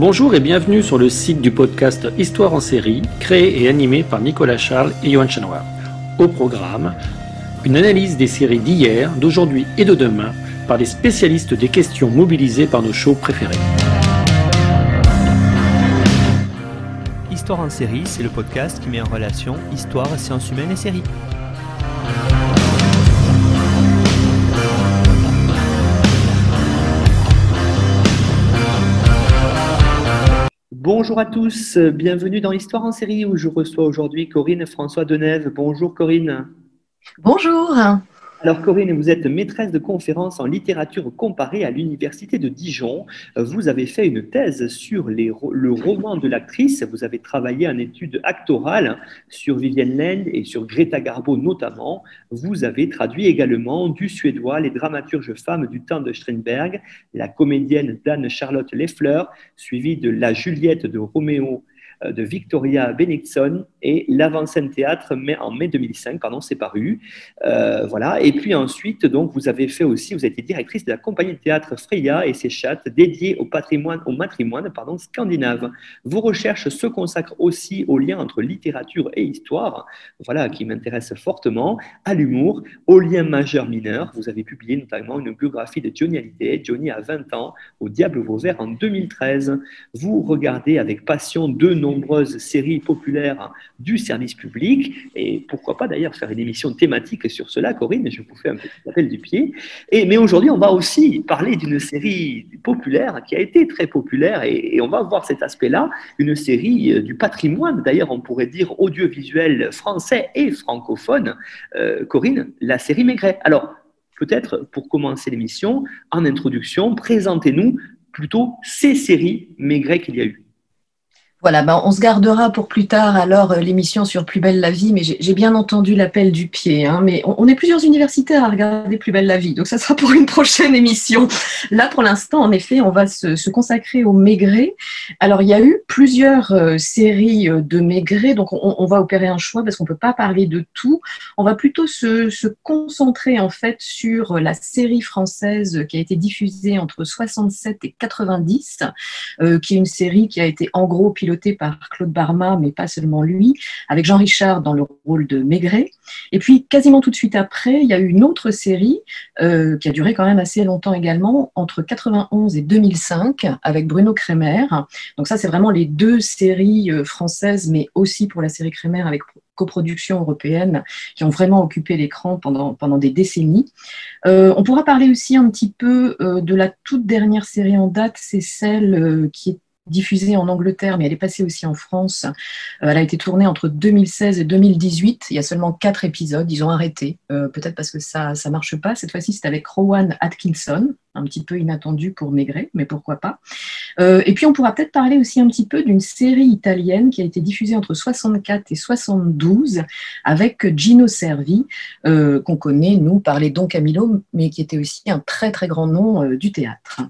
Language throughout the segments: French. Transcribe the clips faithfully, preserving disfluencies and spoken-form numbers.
Bonjour et bienvenue sur le site du podcast Histoire en série, créé et animé par Nicolas Charles et Johan Chanoir. Au programme, une analyse des séries d'hier, d'aujourd'hui et de demain par les spécialistes des questions mobilisées par nos shows préférés. Histoire en série, c'est le podcast qui met en relation histoire, sciences humaines et séries. Bonjour à tous, bienvenue dans Histoire en série où je reçois aujourd'hui Corinne François Denève. Bonjour Corinne. Bonjour. Alors Corinne, vous êtes maîtresse de conférences en littérature comparée à l'université de Dijon. Vous avez fait une thèse sur les, le roman de l'actrice. Vous avez travaillé en études actorales sur Vivienne Land et sur Greta Garbo notamment. Vous avez traduit également du suédois les dramaturges femmes du temps de Strindberg, la comédienne d'Anne-Charlotte Leffler, suivie de la Juliette de Roméo de Victoria Bennigsen et l'avant-scène théâtre mais en mai deux mille cinq, pardon, c'est paru. Euh, voilà. Et puis ensuite, donc, vous avez fait aussi, vous avez été directrice de la compagnie de théâtre Freya et ses chattes dédiée au patrimoine, au matrimoine pardon, scandinave. Vos recherches se consacrent aussi au lien entre littérature et histoire, voilà, qui m'intéresse fortement, à l'humour, aux liens majeurs-mineurs. Vous avez publié notamment une biographie de Johnny Hallyday, Johnny a vingt ans, au Diable Vauvert en deux mille treize. Vous regardez avec passion deux noms nombreuses séries populaires du service public et pourquoi pas d'ailleurs faire une émission thématique sur cela, Corinne, je vous fais un petit appel du pied. Et, mais aujourd'hui, on va aussi parler d'une série populaire qui a été très populaire et, et on va voir cet aspect-là, une série du patrimoine, d'ailleurs on pourrait dire audiovisuel français et francophone, euh, Corinne, la série Maigret. Alors, peut-être pour commencer l'émission, en introduction, présentez-nous plutôt ces séries Maigret qu'il y a eu. Voilà, ben on se gardera pour plus tard alors l'émission sur Plus belle la vie, mais j'ai, j'ai bien entendu l'appel du pied. Hein, mais on, on est plusieurs universitaires à regarder Plus belle la vie, donc ça sera pour une prochaine émission. Là, pour l'instant, en effet, on va se, se consacrer au Maigret. Alors, il y a eu plusieurs euh, séries de Maigret, donc on, on va opérer un choix parce qu'on peut pas parler de tout. On va plutôt se, se concentrer en fait sur la série française qui a été diffusée entre soixante-sept et quatre-vingt-dix, euh, qui est une série qui a été en gros pilotée par Claude Barma, mais pas seulement lui, avec Jean Richard dans le rôle de Maigret. Et puis, quasiment tout de suite après, il y a eu une autre série euh, qui a duré quand même assez longtemps également, entre quatre-vingt-onze et deux mille cinq, avec Bruno Kremer. Donc ça, c'est vraiment les deux séries euh, françaises, mais aussi pour la série Kremer avec coproduction européenne, qui ont vraiment occupé l'écran pendant, pendant des décennies. Euh, on pourra parler aussi un petit peu euh, de la toute dernière série en date, c'est celle euh, qui est diffusée en Angleterre, mais elle est passée aussi en France. Euh, elle a été tournée entre deux mille seize et deux mille dix-huit. Il y a seulement quatre épisodes. Ils ont arrêté, euh, peut-être parce que ça ça marche pas. Cette fois-ci, c'est avec Rowan Atkinson, un petit peu inattendu pour Maigret, mais pourquoi pas. Euh, et puis, on pourra peut-être parler aussi un petit peu d'une série italienne qui a été diffusée entre soixante-quatre et soixante-douze avec Gino Cervi, euh, qu'on connaît, nous, par les Don Camillo, mais qui était aussi un très, très grand nom euh, du théâtre.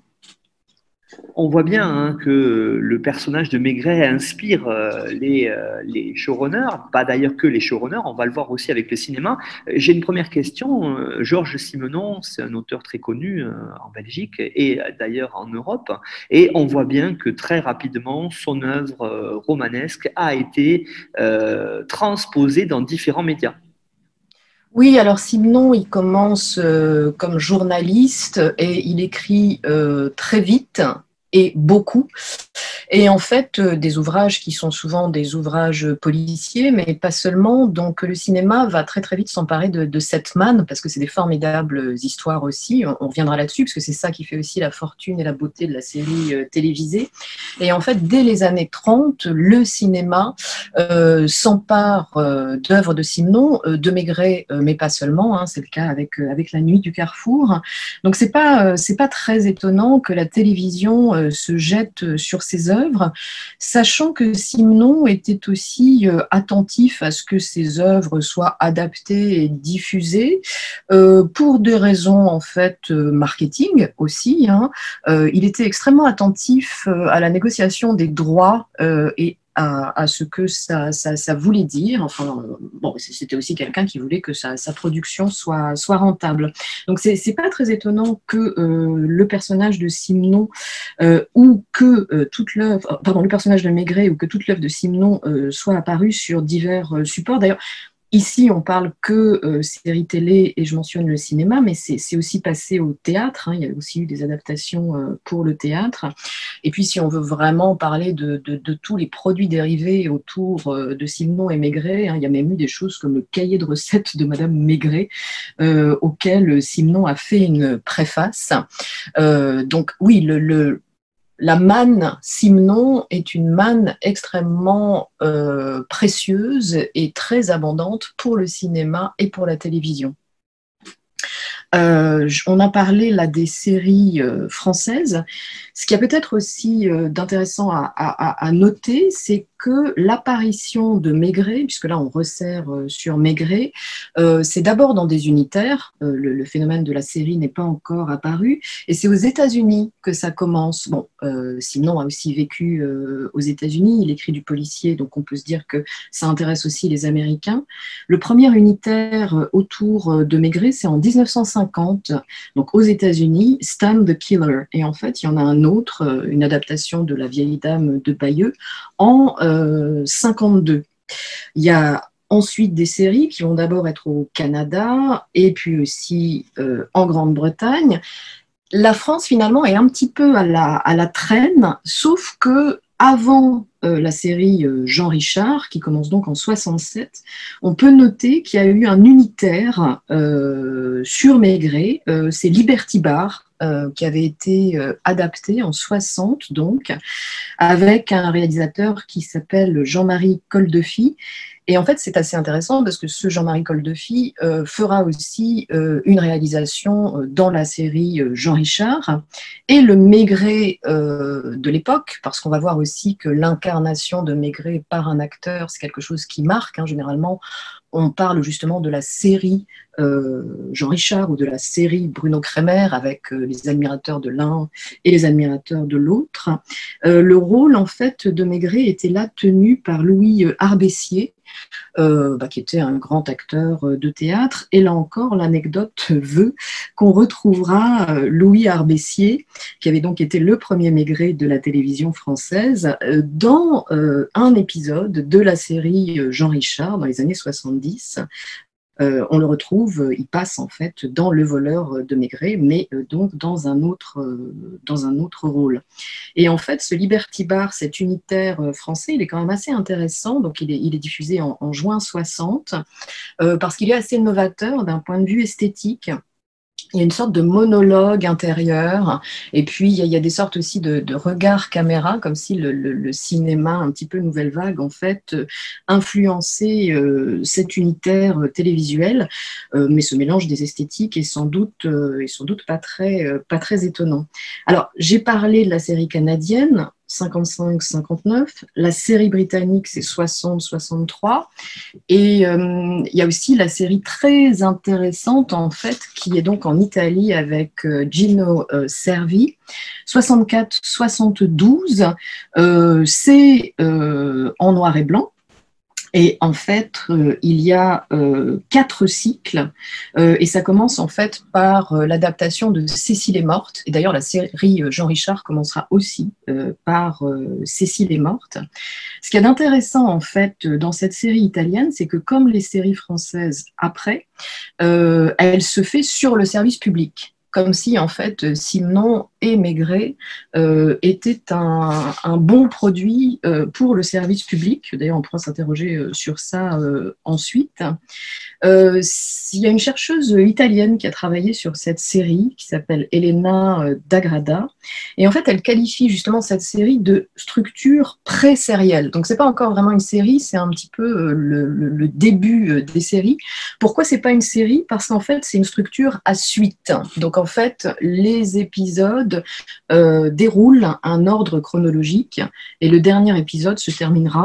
On voit bien hein, que le personnage de Maigret inspire euh, les, euh, les showrunners, pas d'ailleurs que les showrunners, on va le voir aussi avec le cinéma. J'ai une première question. Georges Simenon, c'est un auteur très connu euh, en Belgique et d'ailleurs en Europe, et on voit bien que très rapidement, son œuvre euh, romanesque a été euh, transposée dans différents médias. Oui, alors Simenon, il commence euh, comme journaliste et il écrit euh, très vite et beaucoup. Et en fait, euh, des ouvrages qui sont souvent des ouvrages policiers, mais pas seulement. Donc, le cinéma va très, très vite s'emparer de, de Sept Man, parce que c'est des formidables histoires aussi. On, on reviendra là-dessus, parce que c'est ça qui fait aussi la fortune et la beauté de la série euh, télévisée. Et en fait, dès les années trente, le cinéma euh, s'empare euh, d'œuvres de Simenon, euh, de Maigret, euh, mais pas seulement. Hein, c'est le cas avec, euh, avec La Nuit du Carrefour. Donc, c'est pas, euh, c'est pas très étonnant que la télévision euh, se jette sur ces œuvres, sachant que Simenon était aussi euh, attentif à ce que ses œuvres soient adaptées et diffusées euh, pour des raisons en fait euh, marketing aussi. Hein. Euh, il était extrêmement attentif euh, à la négociation des droits euh, et à, à ce que ça, ça, ça voulait dire. Enfin, bon, c'était aussi quelqu'un qui voulait que sa, sa production soit, soit rentable. Donc, c'est, c'est pas très étonnant que euh, le personnage de Simenon euh, ou que euh, toute l'œuvre, pardon, le personnage de Maigret ou que toute l'œuvre de Simenon euh, soit apparue sur divers euh, supports. D'ailleurs, ici, on parle que euh, séries télé et je mentionne le cinéma, mais c'est, c'est aussi passé au théâtre. Hein, il y a aussi eu des adaptations euh, pour le théâtre. Et puis, si on veut vraiment parler de, de, de tous les produits dérivés autour euh, de Simenon et Maigret, hein, il y a même eu des choses comme le cahier de recettes de Madame Maigret, euh, auquel Simenon a fait une préface. Euh, donc, oui, le, le La manne Simenon est une manne extrêmement euh, précieuse et très abondante pour le cinéma et pour la télévision. Euh, on a parlé là des séries euh, françaises. Ce qui a peut-être aussi euh, d'intéressant à, à, à noter, c'est que l'apparition de Maigret, puisque là on resserre euh, sur Maigret, euh, c'est d'abord dans des unitaires. Euh, le, le phénomène de la série n'est pas encore apparu, et c'est aux États-Unis que ça commence. Bon, euh, Simenon a aussi vécu euh, aux États-Unis. Il écrit du policier, donc on peut se dire que ça intéresse aussi les Américains. Le premier unitaire autour de Maigret, c'est en dix-neuf cent cinquante, donc aux États-Unis, Stan the Killer. Et en fait, il y en a un autre, une adaptation de La vieille dame de Bayeux, en euh, cinquante-deux. Il y a ensuite des séries qui vont d'abord être au Canada et puis aussi euh, en Grande-Bretagne. La France, finalement, est un petit peu à la, à la traîne, sauf que avant euh, la série euh, Jean Richard, qui commence donc en soixante-sept, on peut noter qu'il y a eu un unitaire euh, sur Maigret, euh, c'est Liberty Bar, euh, qui avait été euh, adapté en soixante, donc, avec un réalisateur qui s'appelle Jean-Marie Coldefy. Et en fait, c'est assez intéressant parce que ce Jean-Marie Coldefy euh, fera aussi euh, une réalisation euh, dans la série euh, Jean Richard et le Maigret euh, de l'époque, parce qu'on va voir aussi que l'incarnation de Maigret par un acteur, c'est quelque chose qui marque. Hein, généralement, on parle justement de la série euh, Jean Richard ou de la série Bruno Kremer avec euh, les admirateurs de l'un et les admirateurs de l'autre. Euh, le rôle, en fait, de Maigret était là tenu par Louis Arbessier, Euh, bah, qui était un grand acteur de théâtre. Et là encore, l'anecdote veut qu'on retrouvera euh, Louis Arbessier, qui avait donc été le premier Maigret de la télévision française, euh, dans euh, un épisode de la série Jean Richard dans les années soixante-dix. Euh, on le retrouve, il passe en fait dans Le voleur de Maigret, mais euh, donc dans un, autre, euh, dans un autre rôle. Et en fait, ce Liberty Bar, cet unitaire euh, français, il est quand même assez intéressant. Donc, il est, il est diffusé en, en juin soixante, euh, parce qu'il est assez novateur d'un point de vue esthétique. Il y a une sorte de monologue intérieur, et puis il y a, il y a des sortes aussi de, de regards caméra, comme si le, le, le cinéma, un petit peu nouvelle vague, en fait, euh, influençait euh, cet unitaire euh, télévisuel, euh, mais ce mélange des esthétiques est sans doute, euh, est sans doute pas très, euh, pas très étonnant. Alors, j'ai parlé de la série canadienne, cinquante-cinq cinquante-neuf, la série britannique, c'est soixante soixante-trois, et euh, il y a aussi la série très intéressante, en fait, qui est donc en Italie avec euh, Gino euh, Cervi, soixante-quatre soixante-douze, euh, c'est euh, en noir et blanc. Et en fait, euh, il y a euh, quatre cycles, euh, et ça commence en fait par euh, l'adaptation de Cécile est morte. Et d'ailleurs, la série euh, Jean Richard commencera aussi euh, par euh, Cécile est morte. Ce qu'il y a d'intéressant en fait dans cette série italienne, c'est que comme les séries françaises après, euh, elle se fait sur le service public. Comme si, en fait, Simenon et Maigret euh, étaient un, un bon produit euh, pour le service public. D'ailleurs, on pourra s'interroger euh, sur ça euh, ensuite. Euh, il y a une chercheuse italienne qui a travaillé sur cette série, qui s'appelle Elena D'Agrada. Et en fait, elle qualifie justement cette série de structure pré-sérielle. Donc, ce n'est pas encore vraiment une série, c'est un petit peu le, le, le début des séries. Pourquoi ce n'est pas une série? Parce qu'en fait, c'est une structure à suite. Donc, en fait, les épisodes euh, déroulent un ordre chronologique et le dernier épisode se terminera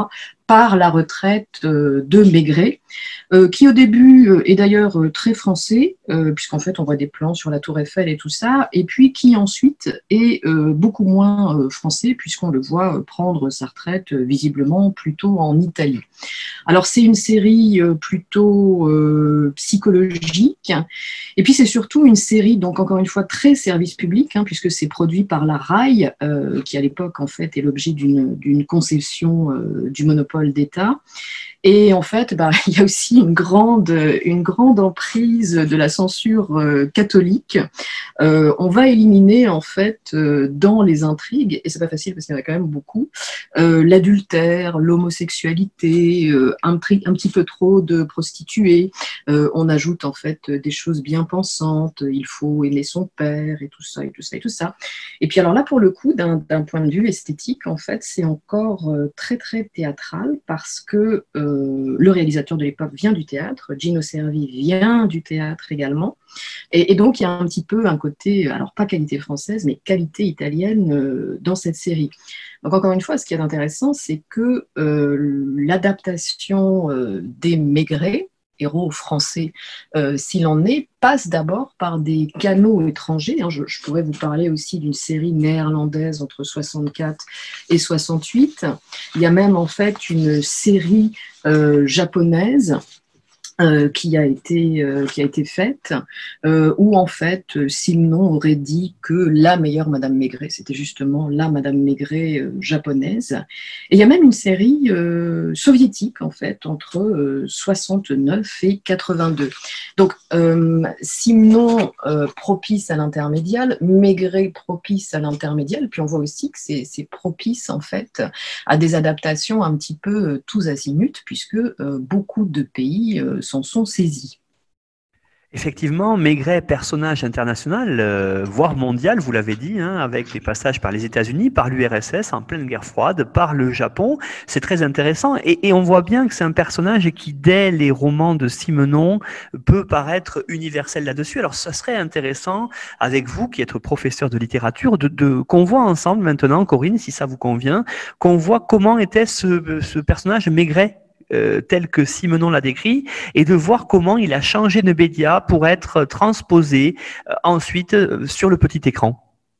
par la retraite euh, de Maigret, euh, qui au début euh, est d'ailleurs euh, très français, euh, puisqu'en fait on voit des plans sur la Tour Eiffel et tout ça, et puis qui ensuite est euh, beaucoup moins euh, français, puisqu'on le voit euh, prendre sa retraite euh, visiblement plutôt en Italie. Alors c'est une série euh, plutôt euh, psychologique, et puis c'est surtout une série, donc encore une fois très service public, hein, puisque c'est produit par la Rai, euh, qui à l'époque en fait est l'objet d'une d'une concession euh, du monopole d'État. Et en fait, bah, il y a aussi une grande, une grande emprise de la censure euh, catholique. Euh, on va éliminer en fait euh, dans les intrigues, et c'est pas facile parce qu'il y en a quand même beaucoup, euh, l'adultère, l'homosexualité, euh, un, tri- un petit peu trop de prostituées. Euh, on ajoute en fait des choses bien pensantes. Il faut aimer son père et tout ça et tout ça et tout ça. Et puis alors là, pour le coup, d'un, d'un point de vue esthétique, en fait, c'est encore euh, très très théâtral parce que euh, le réalisateur de l'époque vient du théâtre, Gino Cervi vient du théâtre également, et, et donc il y a un petit peu un côté, alors pas qualité française, mais qualité italienne euh, dans cette série. Donc encore une fois, ce qui est intéressant, c'est que euh, l'adaptation euh, des Maigret, héros français, euh, s'il en est, passe d'abord par des canaux étrangers. Je, je pourrais vous parler aussi d'une série néerlandaise entre soixante-quatre et soixante-huit. Il y a même en fait une série euh, japonaise Euh, qui a été euh, qui a été faite, euh, où en fait Simon aurait dit que la meilleure Madame Maigret, c'était justement la Madame Maigret euh, japonaise. Et il y a même une série euh, soviétique en fait entre euh, soixante-neuf et quatre-vingt-deux. Donc euh, Simon euh, propice à l'intermédial, Maigret propice à l'intermédial, puis on voit aussi que c'est, c'est propice en fait à des adaptations un petit peu euh, tous azimuts, puisque euh, beaucoup de pays euh, s'en sont saisis. Effectivement, Maigret, personnage international, euh, voire mondial, vous l'avez dit, hein, avec les passages par les États-Unis, par l'U R S S en pleine guerre froide, par le Japon. C'est très intéressant et, et on voit bien que c'est un personnage qui, dès les romans de Simenon, peut paraître universel là-dessus. Alors, ça serait intéressant, avec vous, qui êtes professeur de littérature, de, de, qu'on voit ensemble maintenant, Corinne, si ça vous convient, qu'on voit comment était ce, ce personnage Maigret. Euh, tel que Simenon l'a décrit, et de voir comment il a changé de média pour être transposé euh, ensuite euh, sur le petit écran.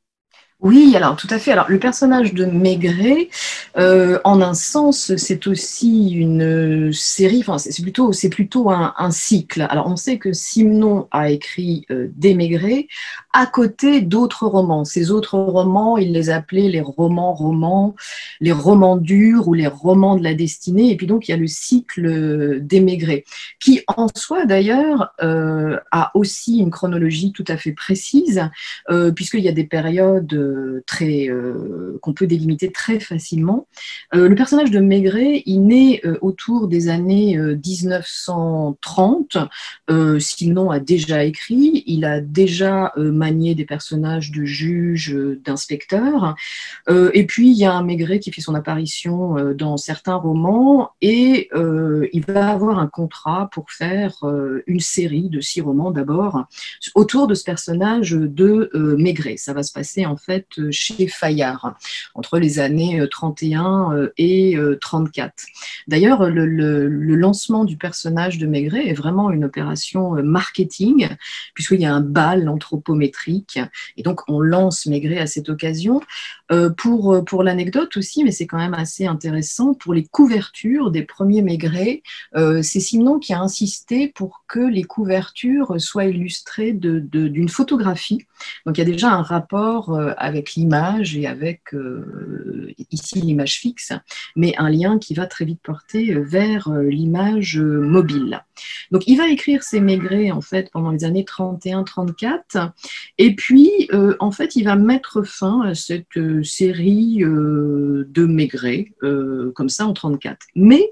Oui, alors tout à fait. Alors le personnage de Maigret, euh, en un sens, c'est aussi une série. Enfin, c'est plutôt, c'est plutôt un, un cycle. Alors on sait que Simenon a écrit euh, des Maigret à côté d'autres romans. Ces autres romans, il les appelait les romans romans, les romans durs ou les romans de la destinée. Et puis donc il y a le cycle des Maigret, qui en soi d'ailleurs euh, a aussi une chronologie tout à fait précise, euh, puisqu'il y a des périodes très, euh, qu'on peut délimiter très facilement. Euh, le personnage de Maigret, il naît euh, autour des années euh, dix-neuf cent trente. Euh, Simenon a déjà écrit, il a déjà euh, manié des personnages de juges, euh, d'inspecteurs. Euh, et puis, il y a un Maigret qui fait son apparition euh, dans certains romans et euh, il va avoir un contrat pour faire euh, une série de six romans d'abord autour de ce personnage de euh, Maigret. Ça va se passer en fait chez Fayard, entre les années trente et un et trente-quatre. D'ailleurs, le, le, le lancement du personnage de Maigret est vraiment une opération marketing, puisqu'il y a un bal anthropométrique, et donc on lance Maigret à cette occasion. Euh, pour, pour l'anecdote aussi, mais c'est quand même assez intéressant, pour les couvertures des premiers Maigret, euh, c'est Simenon qui a insisté pour que les couvertures soient illustrées de, de, d'une photographie. Donc il y a déjà un rapport euh, avec l'image et avec euh, ici l'image fixe, mais un lien qui va très vite porter vers euh, l'image euh, mobile. Donc il va écrire ses Maigret en fait pendant les années trente et un trente-quatre, et puis euh, en fait il va mettre fin à cette euh, série euh, de Maigret euh, comme ça en trente-quatre. Mais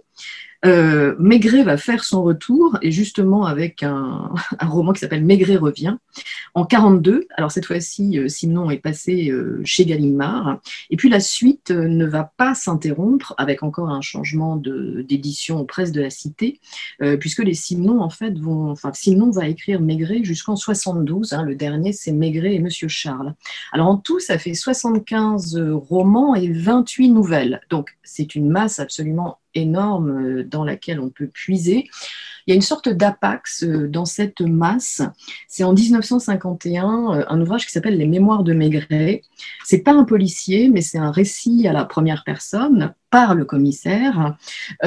Euh, Maigret va faire son retour, et justement avec un, un roman qui s'appelle Maigret revient, en quarante-deux. Alors cette fois-ci, euh, Simenon est passé euh, chez Gallimard, et puis la suite euh, ne va pas s'interrompre, avec encore un changement de, d'édition aux presses de la Cité, euh, puisque les Simenon, en fait, vont, enfin, Simenon va écrire Maigret jusqu'en soixante-douze, hein, le dernier c'est Maigret et Monsieur Charles. Alors en tout, ça fait soixante-quinze romans et vingt-huit nouvelles, donc c'est une masse absolument énorme dans laquelle on peut puiser. Il y a une sorte d'apax dans cette masse. C'est en mille neuf cent cinquante et un, un ouvrage qui s'appelle Les Mémoires de Maigret. C'est pas un policier, mais c'est un récit à la première personne par le commissaire.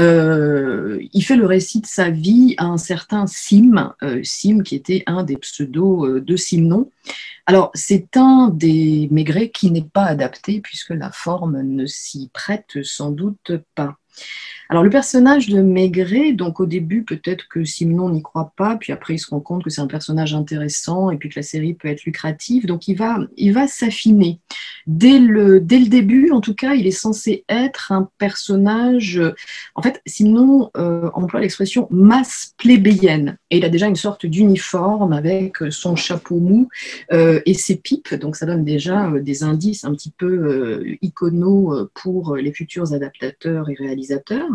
Euh, il fait le récit de sa vie à un certain Sim, euh, Sim qui était un des pseudos de Simon. Alors, c'est un des Maigret qui n'est pas adapté puisque la forme ne s'y prête sans doute pas. Alors, le personnage de Maigret, donc au début, peut-être que Simon n'y croit pas, puis après, il se rend compte que c'est un personnage intéressant et puis que la série peut être lucrative, donc il va, il va s'affiner. Dès le, dès le début, en tout cas, il est censé être un personnage… En fait, Simon euh, emploie l'expression masse plébéienne, et il a déjà une sorte d'uniforme avec son chapeau mou euh, et ses pipes, donc ça donne déjà euh, des indices un petit peu euh, iconaux pour les futurs adaptateurs et réalisateurs.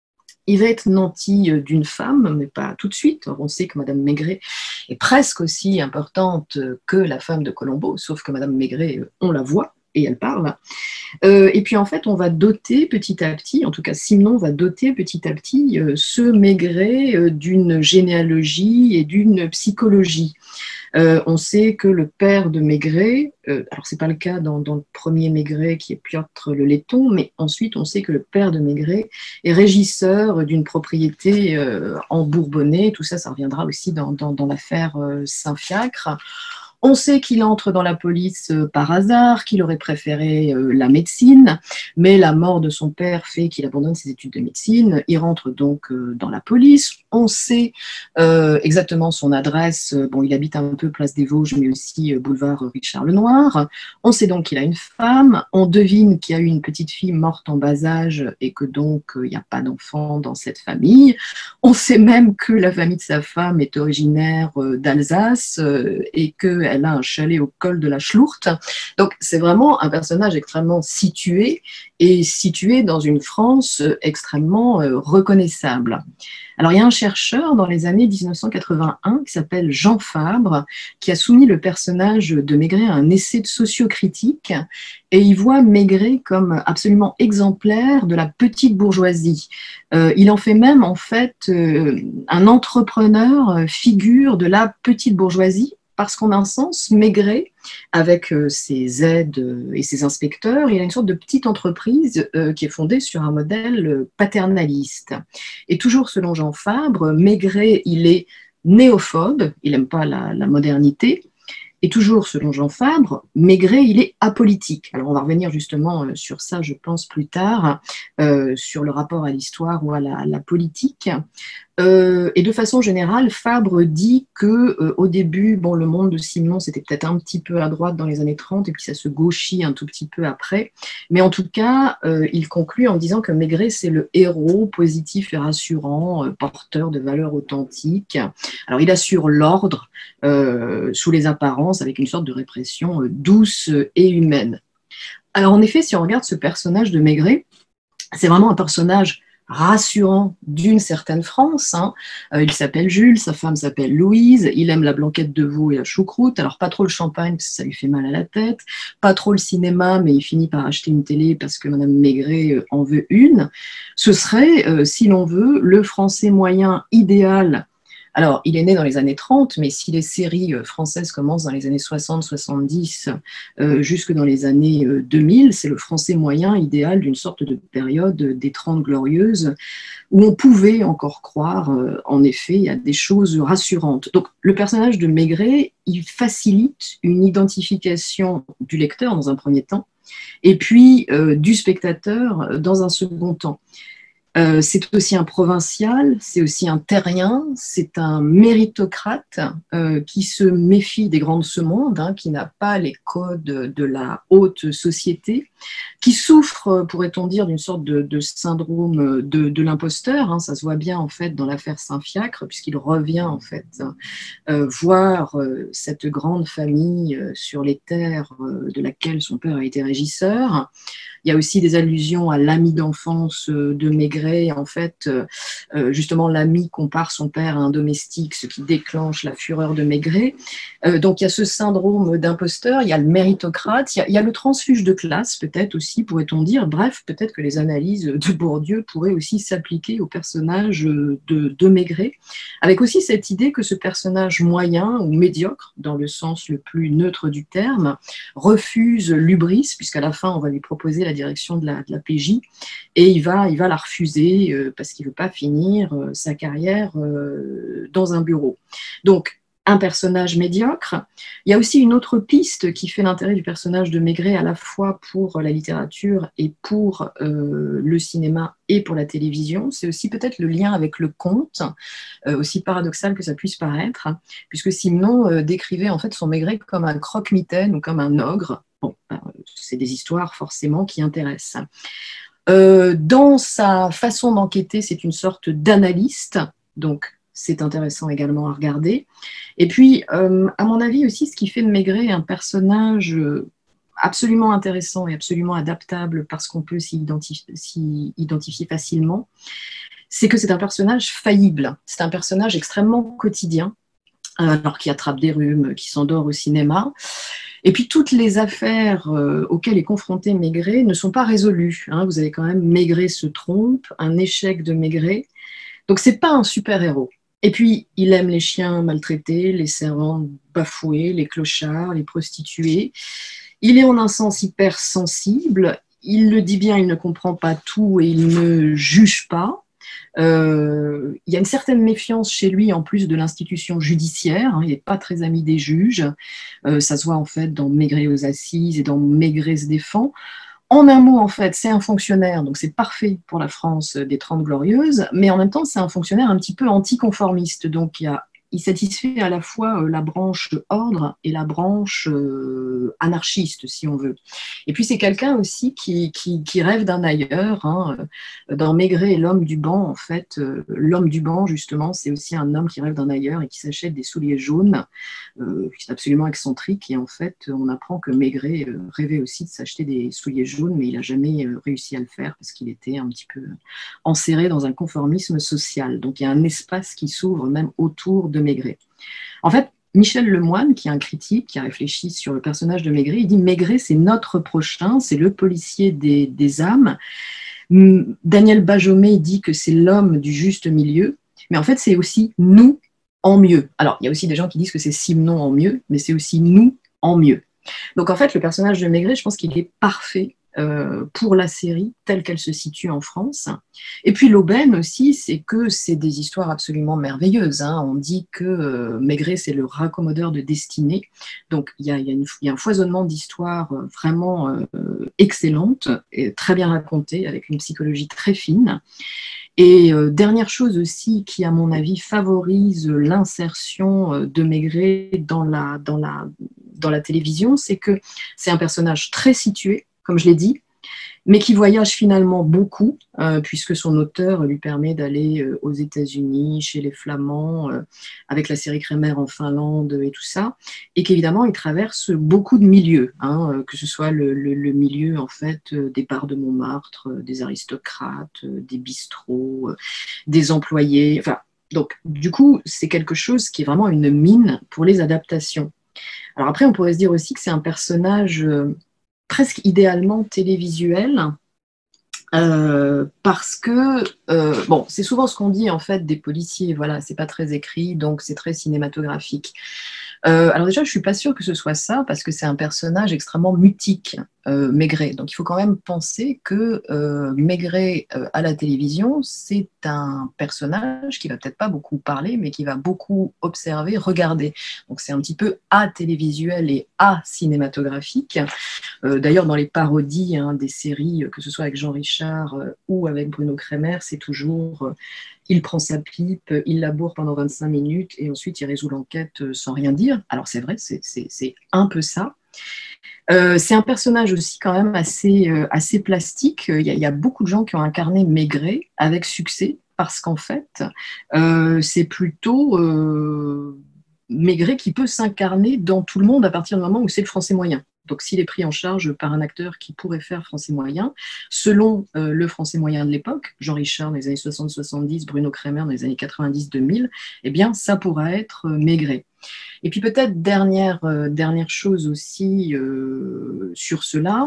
Il va être nanti d'une femme, mais pas tout de suite. On sait que Madame Maigret est presque aussi importante que la femme de Colombo, sauf que Madame Maigret, on la voit et elle parle. Euh, et puis en fait, on va doter petit à petit, en tout cas Simon va doter petit à petit euh, ce Maigret euh, d'une généalogie et d'une psychologie. Euh, on sait que le père de Maigret, euh, alors c'est pas le cas dans, dans le premier Maigret qui est Piotr le Letton, mais ensuite on sait que le père de Maigret est régisseur d'une propriété euh, en Bourbonnais. Tout ça, ça reviendra aussi dans, dans, dans l'affaire euh, Saint-Fiacre. On sait qu'il entre dans la police euh, par hasard, qu'il aurait préféré euh, la médecine, mais la mort de son père fait qu'il abandonne ses études de médecine. Il rentre donc euh, dans la police. On sait euh, exactement son adresse. Bon, il habite un peu place des Vosges, mais aussi euh, boulevard Richard Lenoir. On sait donc qu'il a une femme. On devine qu'il y a eu une petite fille morte en bas âge et que donc euh, il n'y a pas d'enfant dans cette famille. On sait même que la famille de sa femme est originaire euh, d'Alsace euh, et que elle a un chalet au col de la Schlourte. Donc, c'est vraiment un personnage extrêmement situé et situé dans une France extrêmement euh, reconnaissable. Alors, il y a un chercheur dans les années mille neuf cent quatre-vingt-un qui s'appelle Jean Fabre qui a soumis le personnage de Maigret à un essai de sociocritique et il voit Maigret comme absolument exemplaire de la petite bourgeoisie. Euh, il en fait même, en fait, euh, un entrepreneur euh, figure de la petite bourgeoisie. Parce qu'en un sens, Maigret, avec euh, ses aides euh, et ses inspecteurs, il a une sorte de petite entreprise euh, qui est fondée sur un modèle euh, paternaliste. Et toujours selon Jean Fabre, Maigret, il est néophobe, il n'aime pas la, la modernité. Et toujours selon Jean Fabre, Maigret, il est apolitique. Alors on va revenir justement euh, sur ça, je pense, plus tard, euh, sur le rapport à l'histoire ou à la, à la politique. Euh, et de façon générale, Fabre dit que euh, au début, bon, le monde de Simon, c'était peut-être un petit peu à droite dans les années trente, et puis ça se gauchit un tout petit peu après. Mais en tout cas, euh, il conclut en disant que Maigret, c'est le héros positif et rassurant, euh, porteur de valeurs authentiques. Alors, il assure l'ordre euh, sous les apparences, avec une sorte de répression euh, douce et humaine. Alors, en effet, si on regarde ce personnage de Maigret, c'est vraiment un personnage rassurant d'une certaine France. Hein. Euh, il s'appelle Jules, sa femme s'appelle Louise, il aime la blanquette de veau et la choucroute, alors pas trop le champagne parce que ça lui fait mal à la tête, pas trop le cinéma, mais il finit par acheter une télé parce que Madame Maigret en veut une. Ce serait, euh, si l'on veut, le Français moyen idéal. Alors, il est né dans les années trente, mais si les séries françaises commencent dans les années soixante soixante-dix, euh, jusque dans les années deux mille, c'est le Français moyen idéal d'une sorte de période des Trente Glorieuses, où on pouvait encore croire, euh, en effet, à des choses rassurantes. Donc, le personnage de Maigret, il facilite une identification du lecteur dans un premier temps, et puis euh, du spectateur dans un second temps. Euh, c'est aussi un provincial, c'est aussi un terrien, c'est un méritocrate euh, qui se méfie des grands de ce monde, hein, qui n'a pas les codes de la haute société, qui souffre, pourrait-on dire, d'une sorte de, de syndrome de, de l'imposteur. Hein, ça se voit bien en fait dans l'affaire Saint-Fiacre, puisqu'il revient en fait euh, voir euh, cette grande famille euh, sur les terres euh, de laquelle son père a été régisseur. Il y a aussi des allusions à l'ami d'enfance de Maigret, Maigret, en fait, euh, justement, l'ami compare son père à un domestique, ce qui déclenche la fureur de Maigret. Euh, donc, il y a ce syndrome d'imposteur, il y a le méritocrate, il y a, il y a le transfuge de classe, peut-être aussi, pourrait-on dire. Bref, peut-être que les analyses de Bourdieu pourraient aussi s'appliquer au personnage de, de Maigret, avec aussi cette idée que ce personnage moyen ou médiocre, dans le sens le plus neutre du terme, refuse l'hubris, puisqu'à la fin, on va lui proposer la direction de la, de la P J, et il va, il va la refuser euh, parce qu'il ne veut pas finir euh, sa carrière euh, dans un bureau. Donc, un personnage médiocre. Il y a aussi une autre piste qui fait l'intérêt du personnage de Maigret à la fois pour la littérature et pour euh, le cinéma et pour la télévision. C'est aussi peut-être le lien avec le conte, euh, aussi paradoxal que ça puisse paraître, puisque Simenon euh, décrivait en fait son Maigret comme un croque-mitaine ou comme un ogre. Bon, ben, c'est des histoires forcément qui intéressent. Euh, dans sa façon d'enquêter, c'est une sorte d'analyste, donc c'est intéressant également à regarder. Et puis, euh, à mon avis aussi, ce qui fait de Maigret un personnage absolument intéressant et absolument adaptable parce qu'on peut s'y identifier, s'y identifier facilement, c'est que c'est un personnage faillible. C'est un personnage extrêmement quotidien, alors qui attrape des rhumes, qui s'endort au cinéma. Et puis, toutes les affaires euh, auxquelles est confronté Maigret ne sont pas résolues. Hein. Vous avez quand même Maigret se trompe, un échec de Maigret. Donc, c'est pas un super-héros. Et puis, il aime les chiens maltraités, les servantes bafouées, les clochards, les prostituées. Il est en un sens hyper sensible. Il le dit bien, il ne comprend pas tout et il ne juge pas. Euh, il y a une certaine méfiance chez lui en plus de l'institution judiciaire. Hein, il n'est pas très ami des juges. Euh, ça se voit en fait dans Maigret aux assises et dans Maigret se défend. En un mot, en fait, c'est un fonctionnaire, donc c'est parfait pour la France des Trente Glorieuses, mais en même temps, c'est un fonctionnaire un petit peu anticonformiste. Donc, il, y a, il satisfait à la fois la branche ordre et la branche euh, anarchiste, si on veut. Et puis, c'est quelqu'un aussi qui, qui, qui rêve d'un ailleurs. Hein. Dans Maigret et l'homme du banc, en fait, euh, l'homme du banc, justement, c'est aussi un homme qui rêve d'un ailleurs et qui s'achète des souliers jaunes, euh, qui est absolument excentrique. Et en fait, on apprend que Maigret euh, rêvait aussi de s'acheter des souliers jaunes, mais il n'a jamais euh, réussi à le faire parce qu'il était un petit peu enserré dans un conformisme social. Donc, il y a un espace qui s'ouvre même autour de Maigret. En fait, Michel Lemoine, qui est un critique, qui a réfléchi sur le personnage de Maigret, il dit « Maigret, c'est notre prochain, c'est le policier des, des âmes ». Daniel Bajomet dit que c'est l'homme du juste milieu, mais en fait, c'est aussi nous en mieux. Alors, il y a aussi des gens qui disent que c'est Simenon en mieux, mais c'est aussi nous en mieux. Donc, en fait, le personnage de Maigret, je pense qu'il est parfait Euh, pour la série telle qu'elle se situe en France. Et puis l'aubaine aussi, c'est que c'est des histoires absolument merveilleuses. Hein. On dit que euh, Maigret, c'est le raccommodeur de destinée. Donc il y a, y a, une, y a un foisonnement d'histoires vraiment euh, excellentes, et très bien racontées, avec une psychologie très fine. Et euh, dernière chose aussi qui, à mon avis, favorise l'insertion euh, de Maigret dans la, dans, la, dans la télévision, c'est que c'est un personnage très situé, comme je l'ai dit, mais qui voyage finalement beaucoup, euh, puisque son auteur lui permet d'aller euh, aux États-Unis, chez les Flamands, euh, avec la série Kremer en Finlande et tout ça, et qu'évidemment, il traverse beaucoup de milieux, hein, euh, que ce soit le, le, le milieu en fait euh, des bars de Montmartre, euh, des aristocrates, euh, des bistrots, euh, des employés, enfin, donc du coup, c'est quelque chose qui est vraiment une mine pour les adaptations. Alors après, on pourrait se dire aussi que c'est un personnage euh, presque idéalement télévisuel, euh, parce que, euh, bon, c'est souvent ce qu'on dit en fait des policiers, voilà, c'est pas très écrit, donc c'est très cinématographique. Euh, alors déjà, je suis pas sûre que ce soit ça, parce que c'est un personnage extrêmement mutique, euh, Maigret. Donc il faut quand même penser que euh, Maigret euh, à la télévision, c'est un personnage qui va peut-être pas beaucoup parler, mais qui va beaucoup observer, regarder. Donc c'est un petit peu a-télévisuel et a-cinématographique. Euh, d'ailleurs, dans les parodies hein, des séries, que ce soit avec Jean Richard euh, ou avec Bruno Kremer, c'est toujours... Euh, il prend sa pipe, il laboure pendant vingt-cinq minutes et ensuite il résout l'enquête sans rien dire. Alors c'est vrai, c'est, c'est, c'est un peu ça. Euh, c'est un personnage aussi quand même assez, euh, assez plastique. Il y, a, il y a beaucoup de gens qui ont incarné Maigret avec succès parce qu'en fait, euh, c'est plutôt euh, Maigret qui peut s'incarner dans tout le monde à partir du moment où c'est le français moyen. Donc, s'il est pris en charge par un acteur qui pourrait faire français moyen, selon euh, le français moyen de l'époque, Jean Richard dans les années soixante soixante-dix, Bruno Kremer dans les années quatre-vingt-dix deux mille, eh bien, ça pourra être euh, Maigret. Et puis peut-être dernière, euh, dernière chose aussi euh, sur cela,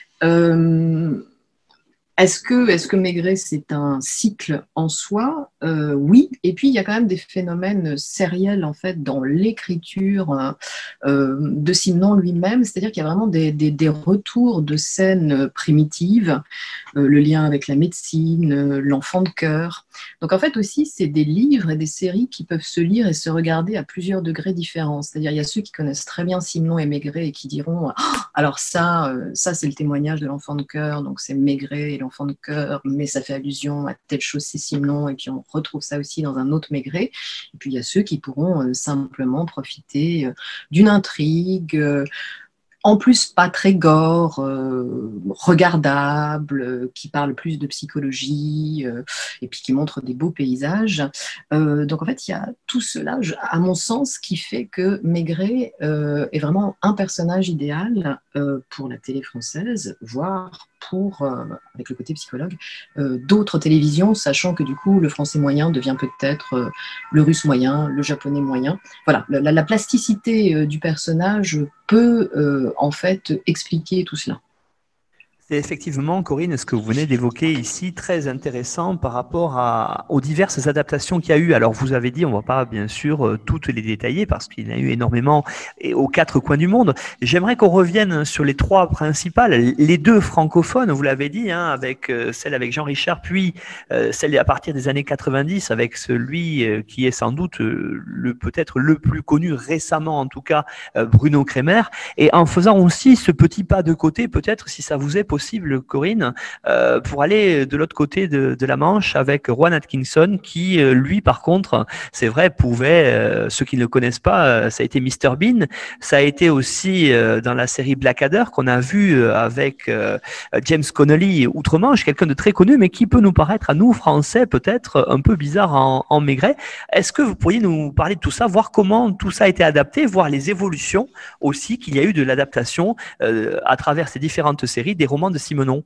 euh, Est-ce que, est-ce que Maigret, c'est un cycle en soi? euh, Oui. Et puis, il y a quand même des phénomènes sériels, en fait, dans l'écriture euh, de Simenon lui-même. C'est-à-dire qu'il y a vraiment des, des, des retours de scènes primitives, euh, le lien avec la médecine, euh, l'enfant de cœur. Donc, en fait, aussi, c'est des livres et des séries qui peuvent se lire et se regarder à plusieurs degrés différents. C'est-à-dire, il y a ceux qui connaissent très bien Simenon et Maigret et qui diront oh, « alors ça, euh, ça, c'est le témoignage de l'enfant de cœur, donc c'est Maigret et l'enfant enfant de cœur, mais ça fait allusion à telle chose, c'est Simenon, et puis on retrouve ça aussi dans un autre Maigret. Et puis il y a ceux qui pourront euh, simplement profiter euh, d'une intrigue, euh, en plus pas très gore, euh, regardable, euh, qui parle plus de psychologie, euh, et puis qui montre des beaux paysages. Euh, donc en fait, il y a tout cela, je, à mon sens, qui fait que Maigret euh, est vraiment un personnage idéal euh, pour la télé française, voire pour, euh, avec le côté psychologue, euh, d'autres télévisions, sachant que du coup, le français moyen devient peut-être euh, le russe moyen, le japonais moyen. Voilà, la, la plasticité euh, du personnage peut euh, en fait expliquer tout cela. C'est effectivement, Corinne, ce que vous venez d'évoquer ici, très intéressant par rapport à, aux diverses adaptations qu'il y a eu. Alors, vous avez dit, on ne va pas bien sûr euh, toutes les détailler parce qu'il y en a eu énormément et aux quatre coins du monde. J'aimerais qu'on revienne sur les trois principales, les deux francophones, vous l'avez dit, hein, avec euh, celle avec Jean Richard, puis euh, celle à partir des années quatre-vingt-dix avec celui euh, qui est sans doute euh, le peut-être le plus connu récemment, en tout cas, euh, Bruno Kremer. Et en faisant aussi ce petit pas de côté, peut-être si ça vous est possible, possible, Corinne, euh, pour aller de l'autre côté de, de la Manche avec Rowan Atkinson, qui, euh, lui, par contre, c'est vrai, pouvait, euh, ceux qui ne le connaissent pas, euh, ça a été mister Bean, ça a été aussi euh, dans la série Blackadder qu'on a vu euh, avec euh, James Connolly outre-Manche, quelqu'un de très connu, mais qui peut nous paraître à nous, Français, peut-être un peu bizarre en, en Maigret. Est-ce que vous pourriez nous parler de tout ça, voir comment tout ça a été adapté, voir les évolutions aussi qu'il y a eu de l'adaptation euh, à travers ces différentes séries, des romans de Simenon?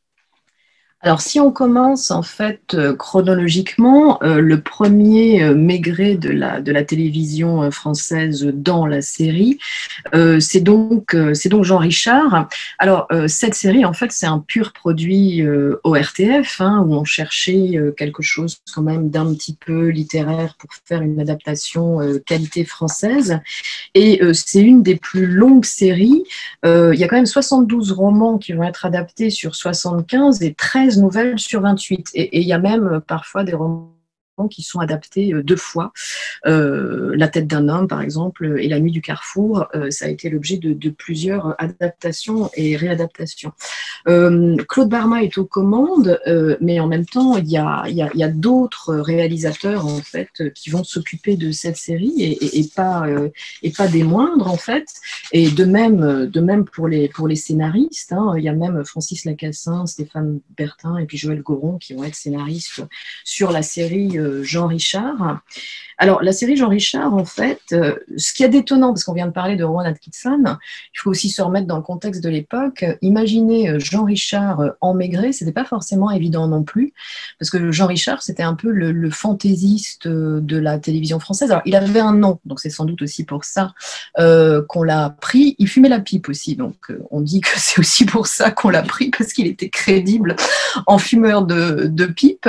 Alors, si on commence en fait euh, chronologiquement, euh, le premier euh, Maigret de la, de la télévision euh, française dans la série, euh, c'est donc, euh, c'est donc Jean Richard. Alors, euh, cette série, en fait, c'est un pur produit euh, O R T F, hein, où on cherchait euh, quelque chose quand même d'un petit peu littéraire pour faire une adaptation euh, qualité française. Et euh, c'est une des plus longues séries. Euh, il y a quand même soixante-douze romans qui vont être adaptés sur soixante-quinze et treize nouvelles sur vingt-huit. Et, et il y a même euh, parfois des romans qui sont adaptés euh, deux fois. Euh, La tête d'un homme, par exemple, et La nuit du carrefour, euh, ça a été l'objet de, de plusieurs adaptations et réadaptations. Euh, Claude Barma est aux commandes, euh, mais en même temps, il y a, il y a, il y a d'autres réalisateurs en fait qui vont s'occuper de cette série et, et, et pas euh, et pas des moindres en fait. Et de même, de même pour les pour les scénaristes, hein, il y a même Francis Lacassin, Stéphane Bertin et puis Joël Goron qui vont être scénaristes sur la série euh, Jean Richard. Alors, la série Jean Richard, en fait, euh, ce qui est d'étonnant, parce qu'on vient de parler de Rowan Atkinson, il faut aussi se remettre dans le contexte de l'époque. Imaginez Jean Richard en Maigret, c'était pas forcément évident non plus, parce que Jean Richard, c'était un peu le, le fantaisiste de la télévision française. Alors, il avait un nom, donc c'est sans doute aussi pour ça euh, qu'on l'a pris. Il fumait la pipe aussi, donc euh, on dit que c'est aussi pour ça qu'on l'a pris, parce qu'il était crédible en fumeur de, de pipe.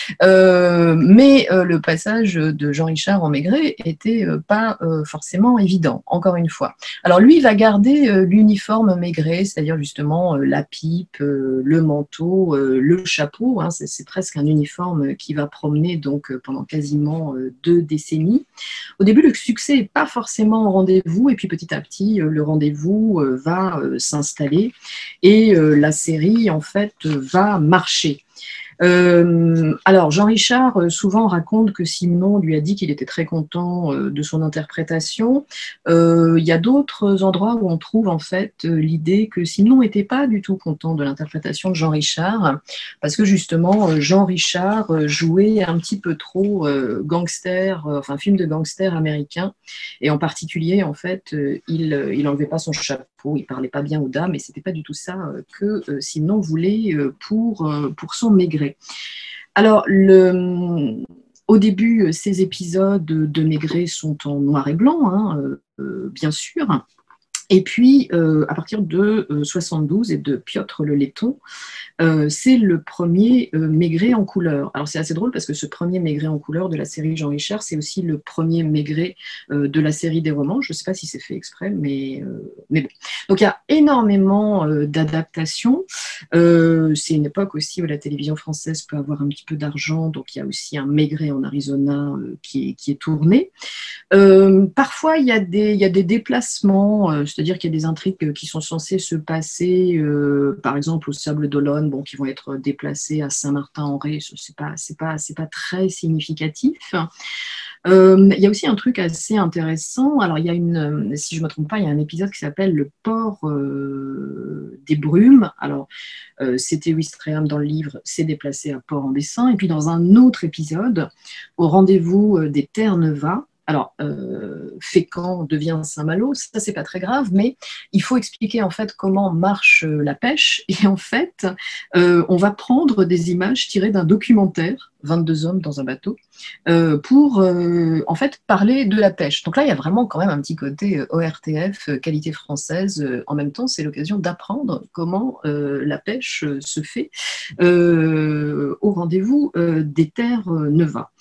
Euh, mais euh, le passage de Jean Richard en Maigret était euh, pas euh, forcément évident, encore une fois. Alors lui, il va garder euh, l'uniforme Maigret, c'est-à-dire justement euh, la pipe, euh, le manteau, euh, le chapeau, hein, c'est, c'est presque un uniforme qui va promener donc euh, pendant quasiment euh, deux décennies. Au début, le succès n'est pas forcément au rendez-vous, et puis petit à petit, euh, le rendez-vous euh, va euh, s'installer, et euh, la série, en fait, va marcher. Euh, alors, Jean Richard euh, souvent raconte que Simenon lui a dit qu'il était très content euh, de son interprétation. Euh, il y a d'autres endroits où on trouve en fait euh, l'idée que Simenon n'était pas du tout content de l'interprétation de Jean Richard, parce que justement, euh, Jean Richard euh, jouait un petit peu trop euh, gangster, euh, enfin film de gangster américain, et en particulier, en fait, euh, il, il enlevait pas son chapeau. propos, il parlait pas bien aux dames, et c'était pas du tout ça euh, que euh, Simon voulait euh, pour, euh, pour son Maigret. Alors, le, au début, ces épisodes de Maigret sont en noir et blanc, hein, euh, bien sûr. Et puis, euh, à partir de euh, soixante-douze et de Piotr le Letton, euh, c'est le premier euh, Maigret en couleur. Alors, c'est assez drôle parce que ce premier Maigret en couleur de la série Jean Richard, c'est aussi le premier Maigret euh, de la série des romans. Je ne sais pas si c'est fait exprès, mais, euh, mais bon. Donc, il y a énormément euh, d'adaptations. Euh, c'est une époque aussi où la télévision française peut avoir un petit peu d'argent. Donc, il y a aussi un Maigret en Arizona euh, qui, est, qui est tourné. Euh, parfois, il y, a des, il y a des déplacements, euh, c'est-à-dire qu'il y a des intrigues qui sont censées se passer, euh, par exemple, au Sable d'Olonne, bon, qui vont être déplacées à Saint-Martin-en-Ré. Ce n'est pas, c'est pas, c'est pas très significatif. Euh, il y a aussi un truc assez intéressant. Alors, il y a une, si je ne me trompe pas, il y a un épisode qui s'appelle Le port euh, des brumes. Alors, euh, c'était Ouistreham dans le livre, c'est déplacé à Port-en-Bessin. Et puis, dans un autre épisode, au rendez-vous des Terre-Neuva, alors, euh, Fécamp devient Saint-Malo, ça c'est pas très grave, mais il faut expliquer en fait comment marche euh, la pêche. Et en fait, euh, on va prendre des images tirées d'un documentaire, vingt-deux hommes dans un bateau, euh, pour euh, en fait parler de la pêche. Donc là, il y a vraiment quand même un petit côté euh, O R T F, euh, qualité française. Euh, en même temps, c'est l'occasion d'apprendre comment euh, la pêche euh, se fait euh, au rendez-vous euh, des Terre-Neuva.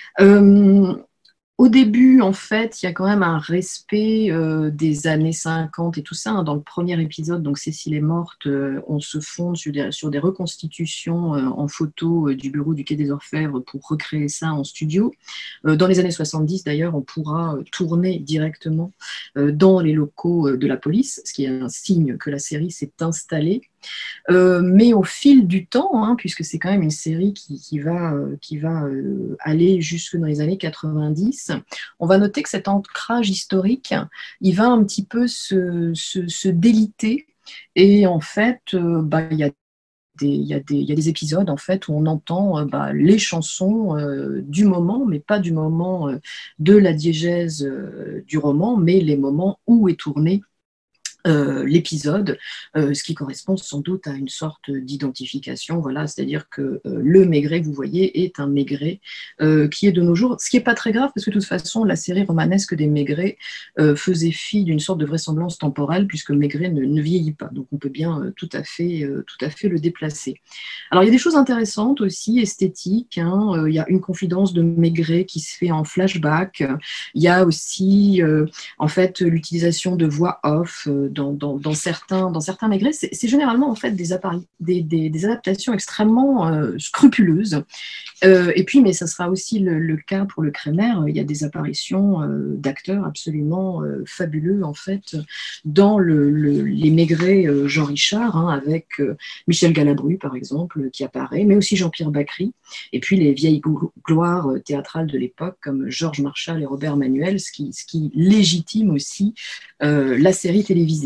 Euh, Au début, en fait, il y a quand même un respect euh, des années cinquante et tout ça. Hein. Dans le premier épisode, donc Cécile est morte, euh, on se fonde sur des, sur des reconstitutions euh, en photo euh, du bureau du Quai des Orfèvres pour recréer ça en studio. Euh, dans les années soixante-dix, d'ailleurs, on pourra euh, tourner directement euh, dans les locaux euh, de la police, ce qui est un signe que la série s'est installée. Euh, mais au fil du temps, hein, puisque c'est quand même une série qui, qui va, euh, qui va euh, aller jusque dans les années quatre-vingt-dix, on va noter que cet ancrage historique, il va un petit peu se, se, se déliter. Et en fait, euh, bah, il y a Il y, a des, il y a des épisodes en fait où on entend euh, bah, les chansons euh, du moment, mais pas du moment euh, de la diégèse euh, du roman, mais les moments où est tourné Euh, l'épisode, euh, ce qui correspond sans doute à une sorte d'identification, voilà, c'est-à-dire que euh, le Maigret que vous voyez est un Maigret euh, qui est de nos jours, ce qui n'est pas très grave parce que de toute façon la série romanesque des Maigrets euh, faisait fi d'une sorte de vraisemblance temporelle puisque Maigret ne, ne vieillit pas, donc on peut bien euh, tout à fait, euh, tout à fait le déplacer. Alors il y a des choses intéressantes aussi, esthétiques, hein, euh, il y a une confidence de Maigret qui se fait en flashback, il y a aussi euh, en fait l'utilisation de voix off euh, Dans, dans, dans, certains, dans certains Maigrets, c'est, c'est généralement en fait des, des, des, des adaptations extrêmement euh, scrupuleuses. Euh, et puis, mais ça sera aussi le, le cas pour le Crémer. Il y a des apparitions euh, d'acteurs absolument euh, fabuleux en fait dans le, le, les Maigrets euh, Jean Richard, hein, avec euh, Michel Galabru par exemple qui apparaît, mais aussi Jean-Pierre Bacry. Et puis les vieilles gloires théâtrales de l'époque comme Georges Marchal et Robert Manuel, ce qui, ce qui légitime aussi euh, la série télévisée.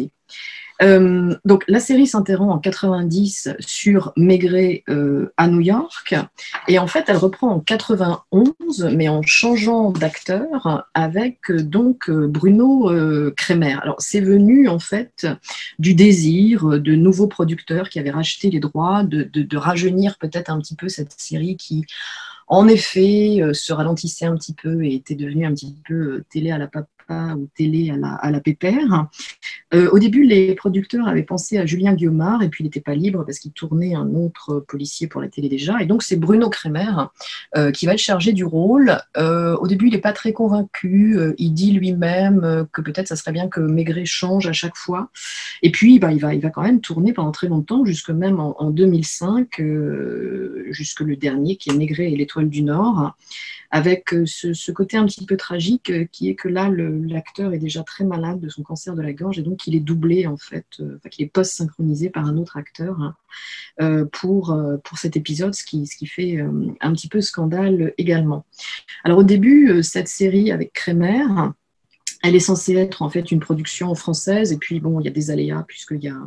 Euh, donc la série s'interrompt en quatre-vingt-dix sur Maigret euh, à New York et en fait elle reprend en quatre-vingt-onze mais en changeant d'acteur avec euh, donc euh, Bruno euh, Crémer. Alors c'est venu en fait du désir de nouveaux producteurs qui avaient racheté les droits de, de, de rajeunir peut-être un petit peu cette série qui en effet euh, se ralentissait un petit peu et était devenue un petit peu euh, télé à la papa ou télé à la, à la pépère. Euh, au début, les producteurs avaient pensé à Julien Guillaumard et puis il n'était pas libre parce qu'il tournait un autre policier pour la télé déjà. Et donc, c'est Bruno Crémer euh, qui va être chargé du rôle. Euh, au début, il n'est pas très convaincu. Euh, il dit lui-même euh, que peut-être ça serait bien que Maigret change à chaque fois. Et puis, bah, il, va, il va quand même tourner pendant très longtemps, jusque même en, en deux mille cinq, euh, jusque le dernier qui est Maigret et l'Étoile du Nord, avec ce, ce côté un petit peu tragique euh, qui est que là, le, l'acteur est déjà très malade de son cancer de la gorge et donc il est doublé en fait, euh, enfin, qu'il est post-synchronisé par un autre acteur hein, euh, pour, euh, pour cet épisode, ce qui, ce qui fait euh, un petit peu scandale également. Alors au début, euh, cette série avec Crémer, elle est censée être en fait une production française et puis bon, il y a des aléas puisqu'il y a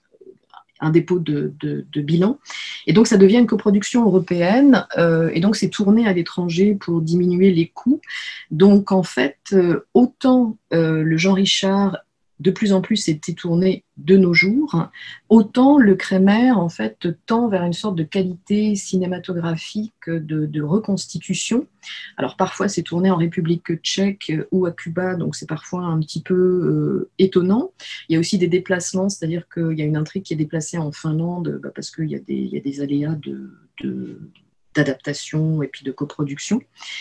un dépôt de, de, de bilan. Et donc, ça devient une coproduction européenne euh, et donc c'est tourné à l'étranger pour diminuer les coûts. Donc, en fait, euh, autant euh, le Jean Richard de plus en plus été tourné de nos jours, autant le Kremer en fait tend vers une sorte de qualité cinématographique de, de reconstitution. Alors parfois c'est tourné en République tchèque ou à Cuba, donc c'est parfois un petit peu euh, étonnant. Il y a aussi des déplacements, c'est-à-dire qu'il y a une intrigue qui est déplacée en Finlande bah, parce qu'il y a des, il y a des aléas de, de d'adaptation et puis de coproduction.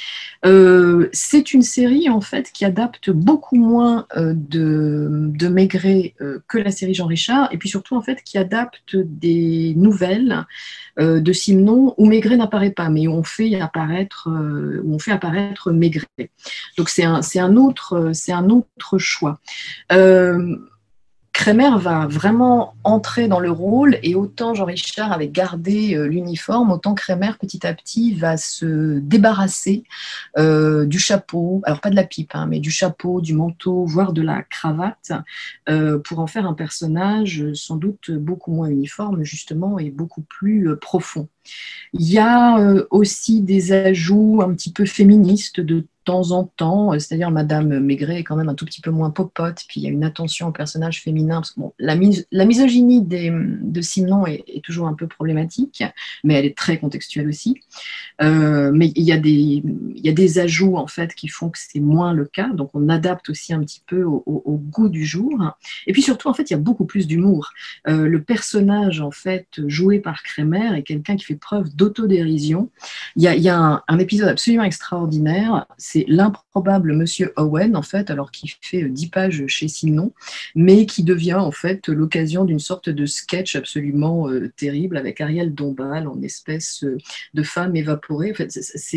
Euh, c'est une série en fait qui adapte beaucoup moins euh, de, de Maigret euh, que la série Jean Richard, et puis surtout en fait qui adapte des nouvelles euh, de Simenon où Maigret n'apparaît pas, mais où on fait apparaître, euh, où on fait apparaître Maigret. Donc c'est un, c'est un autre, c'est un autre choix. Euh, Kremer va vraiment entrer dans le rôle et autant Jean Richard avait gardé euh, l'uniforme, autant Kremer petit à petit va se débarrasser euh, du chapeau, alors pas de la pipe, hein, mais du chapeau, du manteau, voire de la cravate, euh, pour en faire un personnage sans doute beaucoup moins uniforme justement et beaucoup plus euh, profond. Il y a euh, aussi des ajouts un petit peu féministes de temps en temps, c'est-à-dire Madame Maigret est quand même un tout petit peu moins popote, puis il y a une attention au personnage féminin, parce que bon, la, mis la misogynie des, de Simenon est, est toujours un peu problématique, mais elle est très contextuelle aussi. Euh, mais il y, a des, il y a des ajouts en fait qui font que c'est moins le cas, donc on adapte aussi un petit peu au, au, au goût du jour. Et puis surtout, en fait, il y a beaucoup plus d'humour. Euh, le personnage en fait joué par Kremer est quelqu'un qui fait preuve d'autodérision. Il y a, il y a un, un épisode absolument extraordinaire, c'est l'improbable Monsieur Owen, en fait, alors qu'il fait dix pages chez Simenon, mais qui devient en fait l'occasion d'une sorte de sketch absolument euh, terrible avec Ariel Dombal en espèce euh, de femme évaporée. En fait,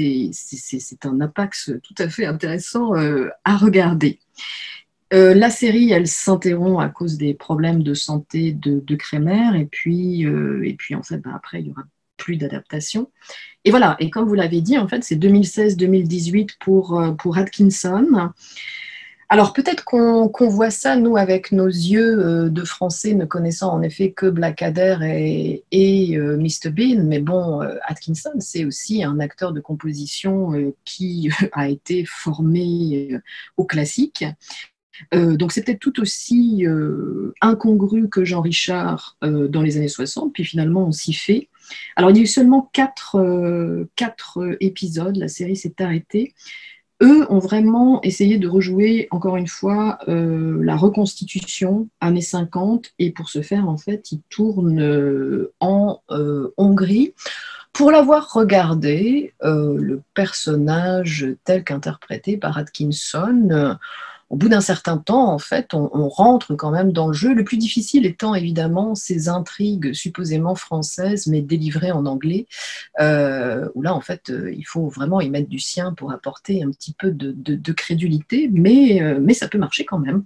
c'est un apax tout à fait intéressant euh, à regarder. Euh, la série, elle s'interrompt à cause des problèmes de santé de, de Kremer, et puis, euh, et puis en fait, ben, après, il y aura plus d'adaptation. Et voilà, et comme vous l'avez dit, en fait, c'est deux mille seize deux mille dix-huit pour, pour Atkinson. Alors peut-être qu'on qu'on voit ça, nous, avec nos yeux euh, de Français, ne connaissant en effet que Blackadder et, et euh, mister Bean, mais bon, euh, Atkinson, c'est aussi un acteur de composition euh, qui a été formé euh, au classique. Euh, donc c'est peut-être tout aussi euh, incongru que Jean Richard euh, dans les années soixante, puis finalement on s'y fait. Alors il y a eu seulement quatre, euh, quatre épisodes, la série s'est arrêtée. Eux ont vraiment essayé de rejouer, encore une fois, euh, la reconstitution années cinquante, et pour ce faire, en fait, ils tournent euh, en euh, Hongrie. Pour l'avoir regardé, euh, le personnage tel qu'interprété par Atkinson, euh, au bout d'un certain temps, en fait, on, on rentre quand même dans le jeu. Le plus difficile étant évidemment ces intrigues supposément françaises, mais délivrées en anglais, euh, où là, en fait, euh, il faut vraiment y mettre du sien pour apporter un petit peu de, de, de crédulité, mais, euh, mais ça peut marcher quand même.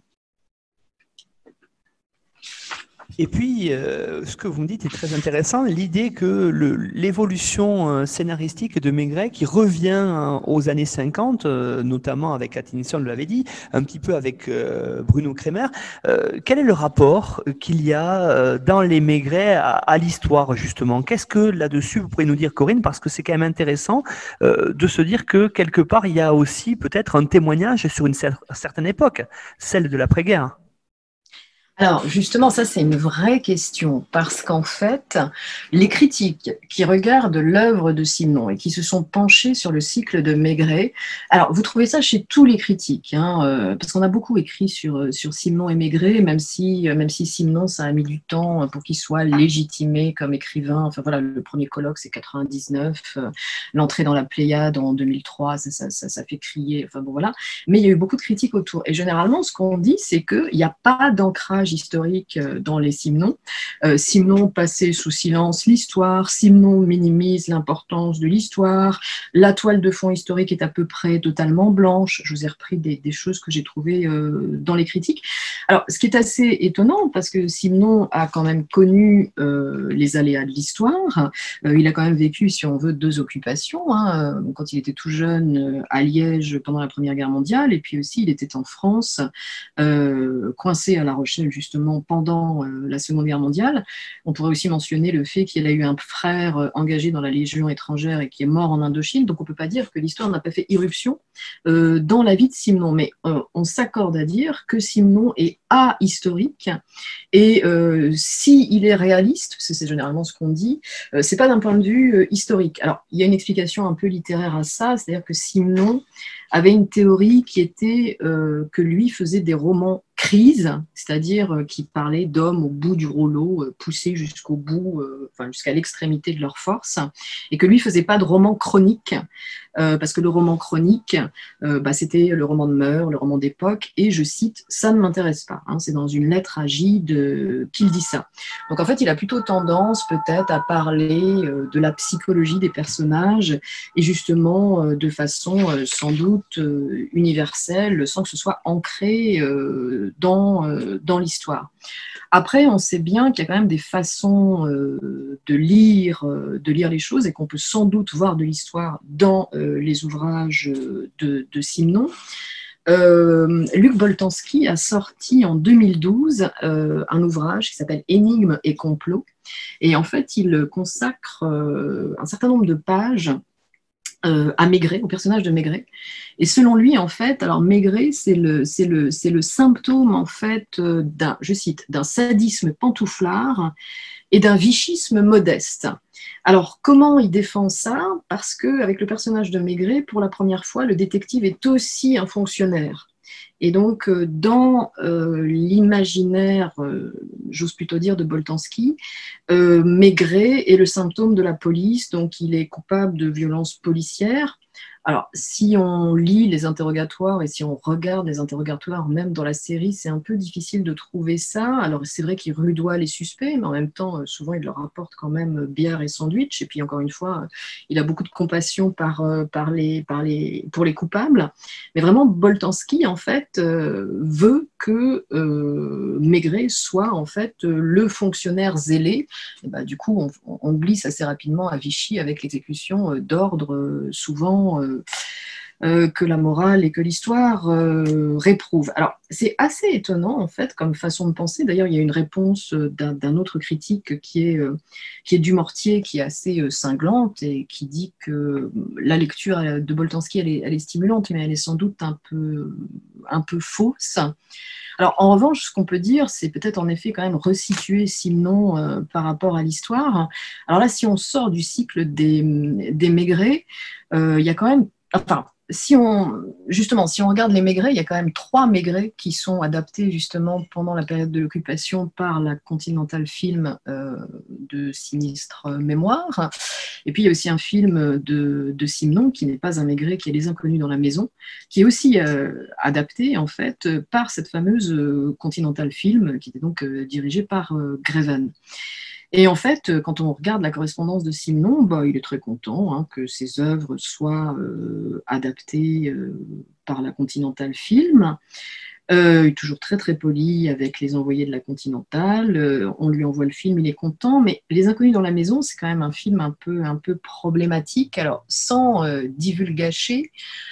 Et puis, euh, ce que vous me dites est très intéressant, l'idée que l'évolution euh, scénaristique de Maigret, qui revient euh, aux années cinquante, euh, notamment avec Atkinson, vous l'avez dit, un petit peu avec euh, Bruno Kremer, euh, quel est le rapport qu'il y a euh, dans les Maigret à, à l'histoire, justement? Qu'est-ce que là-dessus, vous pourriez nous dire, Corinne, parce que c'est quand même intéressant euh, de se dire que quelque part, il y a aussi peut-être un témoignage sur une cer certaine époque, celle de l'après-guerre. Alors justement, ça c'est une vraie question, parce qu'en fait, les critiques qui regardent l'œuvre de Simenon et qui se sont penchés sur le cycle de Maigret, alors vous trouvez ça chez tous les critiques, hein, euh, parce qu'on a beaucoup écrit sur, sur Simenon et Maigret, même si, même si Simenon, ça a mis du temps pour qu'il soit légitimé comme écrivain. Enfin voilà, le premier colloque c'est quatre-vingt-dix-neuf, euh, l'entrée dans la Pléiade en deux mille trois, ça, ça, ça, ça fait crier, enfin bon voilà, mais il y a eu beaucoup de critiques autour, et généralement ce qu'on dit c'est qu'il n'y a pas d'ancrage historique dans les Simenon. Euh, Simenon passait sous silence l'histoire, Simenon minimise l'importance de l'histoire, la toile de fond historique est à peu près totalement blanche. Je vous ai repris des, des choses que j'ai trouvées euh, dans les critiques. Alors, ce qui est assez étonnant, parce que Simenon a quand même connu euh, les aléas de l'histoire, euh, il a quand même vécu, si on veut, deux occupations, hein, quand il était tout jeune euh, à Liège pendant la Première Guerre mondiale, et puis aussi il était en France, euh, coincé à La Rochelle justement pendant euh, la Seconde Guerre mondiale. On pourrait aussi mentionner le fait qu'il a eu un frère euh, engagé dans la Légion étrangère et qui est mort en Indochine. Donc on ne peut pas dire que l'histoire n'a pas fait irruption euh, dans la vie de Simenon. Mais euh, on s'accorde à dire que Simenon est ahistorique et euh, s'il est réaliste, c'est généralement ce qu'on dit, euh, c'est pas d'un point de vue euh, historique. Alors il y a une explication un peu littéraire à ça, c'est-à-dire que Simenon avait une théorie qui était euh, que lui faisait des romans crise, c'est-à-dire euh, qui parlait d'hommes au bout du rouleau, euh, poussés jusqu'au bout, euh, enfin jusqu'à l'extrémité de leur force, et que lui faisait pas de roman chronique, euh, parce que le roman chronique, euh, bah, c'était le roman de mœurs, le roman d'époque, et je cite, ça ne m'intéresse pas. Hein, c'est dans une lettre à Gide euh, qu'il dit ça. Donc en fait, il a plutôt tendance peut-être à parler euh, de la psychologie des personnages, et justement euh, de façon euh, sans doute euh, universelle, sans que ce soit ancré euh, dans, euh, dans l'histoire. Après, on sait bien qu'il y a quand même des façons euh, de, lire, euh, de lire les choses et qu'on peut sans doute voir de l'histoire dans euh, les ouvrages de, de Simenon. Euh, Luc Boltanski a sorti en deux mille douze euh, un ouvrage qui s'appelle Énigmes et complots. Et en fait, il consacre euh, un certain nombre de pages Euh, à Maigret, au personnage de Maigret. Et selon lui, en fait, alors Maigret, c'est le, c'est le, c'est le symptôme, en fait, euh, d'un, je cite, d'un sadisme pantouflard et d'un vichisme modeste. Alors, comment il défend ça? Parce qu'avec le personnage de Maigret, pour la première fois, le détective est aussi un fonctionnaire. Et donc, euh, dans euh, l'imaginaire, euh, j'ose plutôt dire, de Boltanski, euh, Maigret est le symptôme de la police, donc il est coupable de violences policières. Alors, si on lit les interrogatoires et si on regarde les interrogatoires, même dans la série, c'est un peu difficile de trouver ça. Alors, c'est vrai qu'il rudoie les suspects, mais en même temps, souvent, il leur apporte quand même bière et sandwich. Et puis, encore une fois, il a beaucoup de compassion par, par les, par les, pour les coupables. Mais vraiment, Boltanski, en fait, euh, veut que euh, Maigret soit, en fait, le fonctionnaire zélé. Et ben, du coup, on, on glisse assez rapidement à Vichy avec l'exécution d'ordres, souvent euh, Euh, que la morale et que l'histoire euh, réprouvent. Alors, c'est assez étonnant, en fait, comme façon de penser. D'ailleurs, il y a une réponse d'un, d'un autre critique qui est, euh, qui est Dumortier, qui est assez euh, cinglante et qui dit que la lecture de Boltanski, elle est, elle est stimulante, mais elle est sans doute un peu, un peu fausse. Alors, en revanche, ce qu'on peut dire, c'est peut-être en effet quand même resituer Simenon euh, par rapport à l'histoire. Alors là, si on sort du cycle des, des Maigret, euh, il y a quand même... Enfin, si on, justement, si on regarde les Maigret, il y a quand même trois Maigret qui sont adaptés justement pendant la période de l'occupation par la Continental Film euh, de Sinistre Mémoire. Et puis il y a aussi un film de, de Simenon qui n'est pas un Maigret, qui est Les Inconnus dans la maison, qui est aussi euh, adapté en fait par cette fameuse euh, Continental Film qui était donc euh, dirigée par euh, Greven. Et en fait, quand on regarde la correspondance de Simenon, bah, il est très content hein, que ses œuvres soient euh, adaptées euh, par la Continental Film. Euh, il est toujours très très poli avec les envoyés de la Continental. Euh, on lui envoie le film, il est content. Mais Les Inconnus dans la maison, c'est quand même un film un peu, un peu problématique. Alors, sans euh, divulgacher,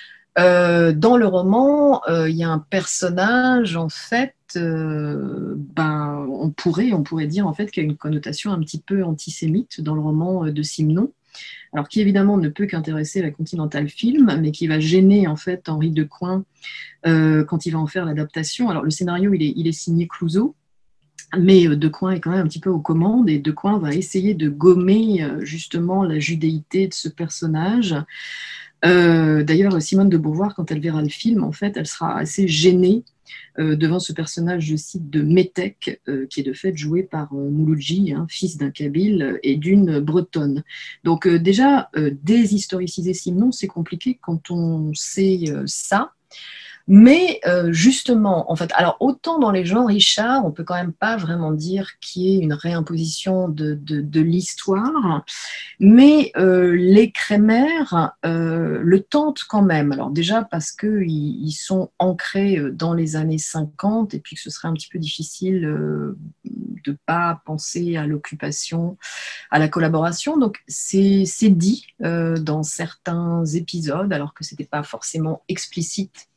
Euh, dans le roman, euh, il y a un personnage, en fait, euh, ben, on pourrait, on pourrait dire en fait qu'il y a une connotation un petit peu antisémite dans le roman de Simenon. Alors qui évidemment ne peut qu'intéresser la Continental Film, mais qui va gêner en fait Henri Decoing euh, quand il va en faire l'adaptation. Alors le scénario, il est, il est signé Clouzot. Mais Decoing est quand même un petit peu aux commandes et Decoing va essayer de gommer justement la judéité de ce personnage. Euh, d'ailleurs, Simone de Beauvoir, quand elle verra le film, en fait, elle sera assez gênée euh, devant ce personnage, je cite, de Métèque, euh, qui est de fait joué par euh, Mouloudji, hein, fils d'un Kabyle et d'une Bretonne. Donc euh, déjà, euh, déshistoriciser Simenon, c'est compliqué quand on sait euh, ça. Mais euh, justement, en fait, alors autant dans les genres Richard, on peut quand même pas vraiment dire qu'il y ait une réimposition de, de, de l'histoire, mais euh, les Crémer euh, le tentent quand même. Alors déjà parce qu'ils ils sont ancrés dans les années cinquante et puis que ce serait un petit peu difficile euh, de pas penser à l'occupation, à la collaboration. Donc c'est, c'est dit euh, dans certains épisodes, alors que c'était pas forcément explicite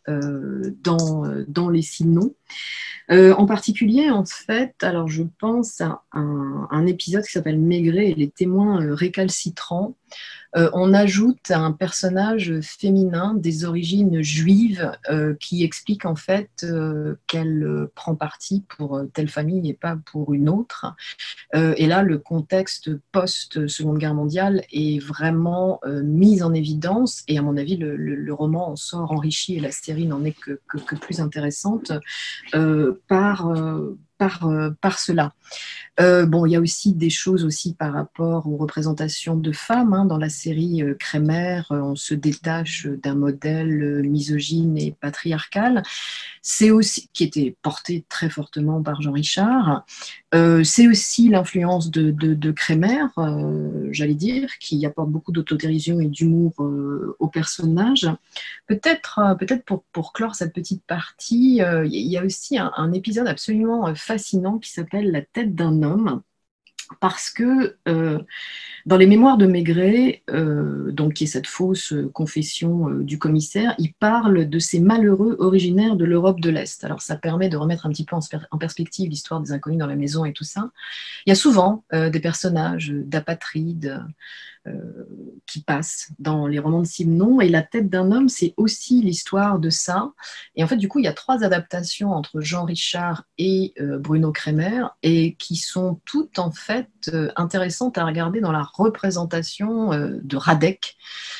euh, dans, dans les Simnons. Euh, en particulier, en fait, alors je pense à un, un épisode qui s'appelle Maigret et les témoins euh, récalcitrants. Euh, on ajoute un personnage féminin des origines juives euh, qui explique en fait euh, qu'elle euh, prend parti pour euh, telle famille et pas pour une autre. Euh, et là, le contexte post-Seconde Guerre mondiale est vraiment euh, mis en évidence. Et à mon avis, le, le, le roman en sort enrichi et la série n'en est que, que, que plus intéressante euh, par, euh, par, euh, par cela. Euh, bon, il y a aussi des choses aussi par rapport aux représentations de femmes. Hein. Dans la série euh, Crémer, euh, on se détache d'un modèle euh, misogyne et patriarcal. C'est aussi, qui était porté très fortement par Jean Richard. Euh, c'est aussi l'influence de, de, de Crémer, euh, j'allais dire, qui apporte beaucoup d'autodérision et d'humour euh, au personnage. Peut-être, euh, peut-être pour, pour clore cette petite partie, euh, il y a aussi un, un épisode absolument fascinant qui s'appelle La tête d'un homme, parce que euh, dans les mémoires de Maigret, euh, donc qui est cette fausse confession euh, du commissaire, il parle de ces malheureux originaires de l'Europe de l'Est. Alors ça permet de remettre un petit peu en, en perspective l'histoire des inconnus dans la maison et tout ça. Il y a souvent euh, des personnages d'apatrides euh, qui passent dans les romans de Simon, et La tête d'un homme, c'est aussi l'histoire de ça. Et en fait, du coup, il y a trois adaptations entre Jean Richard et euh, Bruno Crémer, et qui sont toutes en fait euh, intéressantes à regarder dans la représentation euh, de Radek,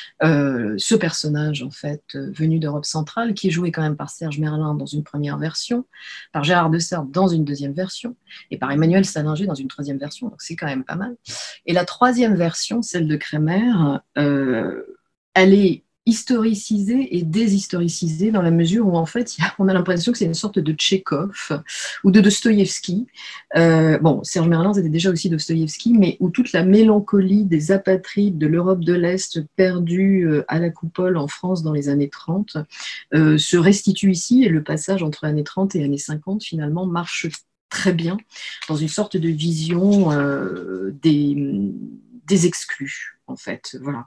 euh, ce personnage en fait euh, venu d'Europe centrale, qui est joué quand même par Serge Merlin dans une première version, par Gérard Deserre dans une deuxième version, et par Emmanuel Salinger dans une troisième version, donc c'est quand même pas mal. Et la troisième version, celle de Crémer, euh, elle est historicisée et déshistoricisée dans la mesure où en fait on a l'impression que c'est une sorte de Tchekhov ou de Dostoïevski. Euh, bon, Serge Merlin c'était déjà aussi Dostoïevski, mais où toute la mélancolie des apatrides de l'Europe de l'Est perdue à la coupole en France dans les années trente euh, se restitue ici, et le passage entre années trente et années cinquante finalement marche très bien dans une sorte de vision euh, des, des exclus en fait, voilà.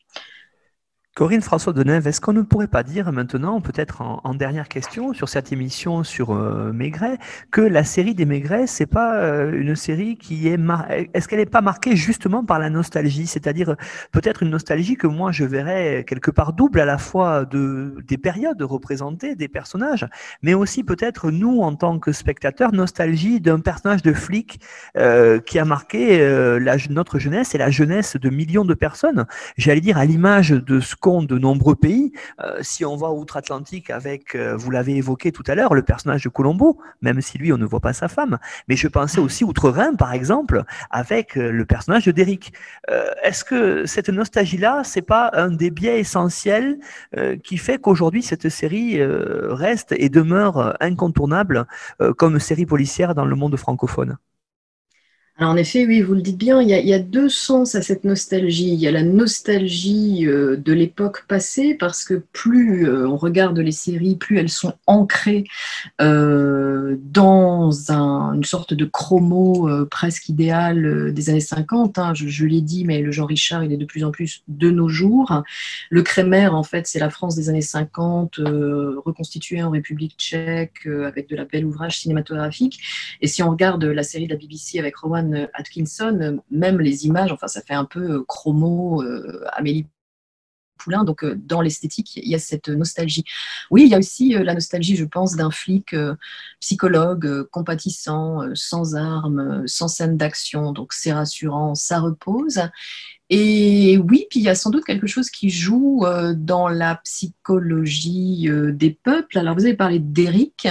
Corinne François-Deneuve, est-ce qu'on ne pourrait pas dire maintenant, peut-être en, en dernière question sur cette émission sur euh, Maigret, que la série des Maigret, c'est pas euh, une série qui est mar... est-ce qu'elle n'est pas marquée justement par la nostalgie, c'est-à-dire peut-être une nostalgie que moi je verrais quelque part double, à la fois de des périodes représentées, des personnages, mais aussi peut-être nous en tant que spectateurs, nostalgie d'un personnage de flic euh, qui a marqué euh, la, notre jeunesse et la jeunesse de millions de personnes. J'allais dire à l'image de ce de nombreux pays. Euh, si on va outre-Atlantique avec, euh, vous l'avez évoqué tout à l'heure, le personnage de Colombo, même si lui, on ne voit pas sa femme. Mais je pensais aussi outre-Rhin, par exemple, avec euh, le personnage de Derrick. Euh, est-ce que cette nostalgie-là, c'est pas un des biais essentiels euh, qui fait qu'aujourd'hui, cette série euh, reste et demeure incontournable euh, comme série policière dans le monde francophone? Alors en effet, oui, vous le dites bien, il y, a, il y a deux sens à cette nostalgie. Il y a la nostalgie euh, de l'époque passée, parce que plus euh, on regarde les séries, plus elles sont ancrées euh, dans un, une sorte de chromo euh, presque idéal euh, des années cinquante. Hein. Je, je l'ai dit, mais le Jean Richard, il est de plus en plus de nos jours. Le Crémer, en fait, c'est la France des années cinquante, euh, reconstituée en République tchèque, euh, avec de la belle ouvrage cinématographique. Et si on regarde la série de la B B C avec Rowan Atkinson, même les images, enfin ça fait un peu chromo, euh, Amélie Poulain, donc euh, dans l'esthétique, il y a cette nostalgie. Oui, il y a aussi euh, la nostalgie, je pense, d'un flic euh, psychologue, euh, compatissant, euh, sans armes, euh, sans scène d'action, donc c'est rassurant, ça repose. Et oui, puis il y a sans doute quelque chose qui joue euh, dans la psychologie euh, des peuples. Alors, vous avez parlé d'Éric.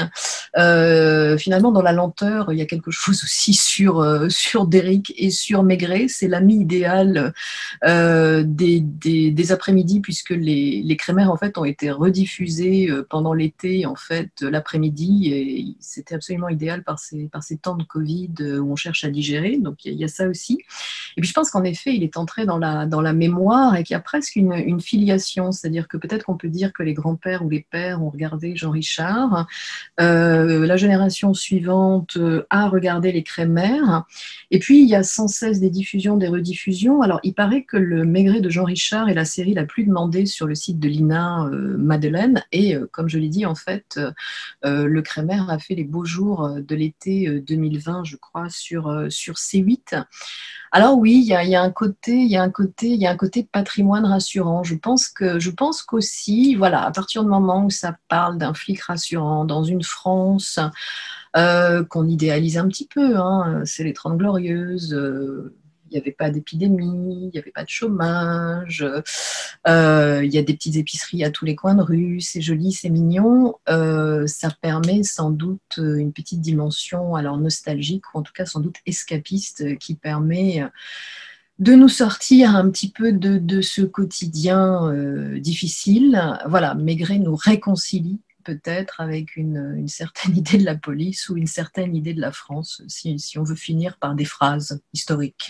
Euh, finalement, dans la lenteur, il y a quelque chose aussi sur, euh, sur Derrick et sur Maigret. C'est l'ami idéal euh, des, des, des après-midi, puisque les, les Crémer, en fait, ont été rediffusés euh, pendant l'été, en fait, l'après-midi. Et c'était absolument idéal par ces, par ces temps de Covid euh, où on cherche à digérer. Donc, il y, y a ça aussi. Et puis, je pense qu'en effet, il est entré dans la, dans la mémoire et qu'il y a presque une, une filiation. C'est-à-dire que peut-être qu'on peut dire que les grands-pères ou les pères ont regardé Jean Richard. Euh, euh, la génération suivante euh, a regardé les crémaires. Et puis, il y a sans cesse des diffusions, des rediffusions. Alors, il paraît que le Maigret de Jean Richard est la série la plus demandée sur le site de l'I N A euh, Madeleine. Et euh, comme je l'ai dit, en fait, euh, le crémaire a fait les beaux jours de l'été euh, deux mille vingt, je crois, sur, euh, sur C huit. Alors oui, il y a, il y a un côté, il y a un côté, il y a un côté patrimoine rassurant. Je pense que, je pense qu'aussi, voilà, à partir du moment où ça parle d'un flic rassurant dans une France euh, qu'on idéalise un petit peu, hein, c'est les Trente Glorieuses. Euh, il n'y avait pas d'épidémie, il n'y avait pas de chômage, euh, il y a des petites épiceries à tous les coins de rue, c'est joli, c'est mignon. Euh, ça permet sans doute une petite dimension alors nostalgique, ou en tout cas sans doute escapiste, qui permet de nous sortir un petit peu de, de ce quotidien euh, difficile. Voilà, Maigret nous réconcilie peut-être avec une, une certaine idée de la police ou une certaine idée de la France, si, si on veut finir par des phrases historiques.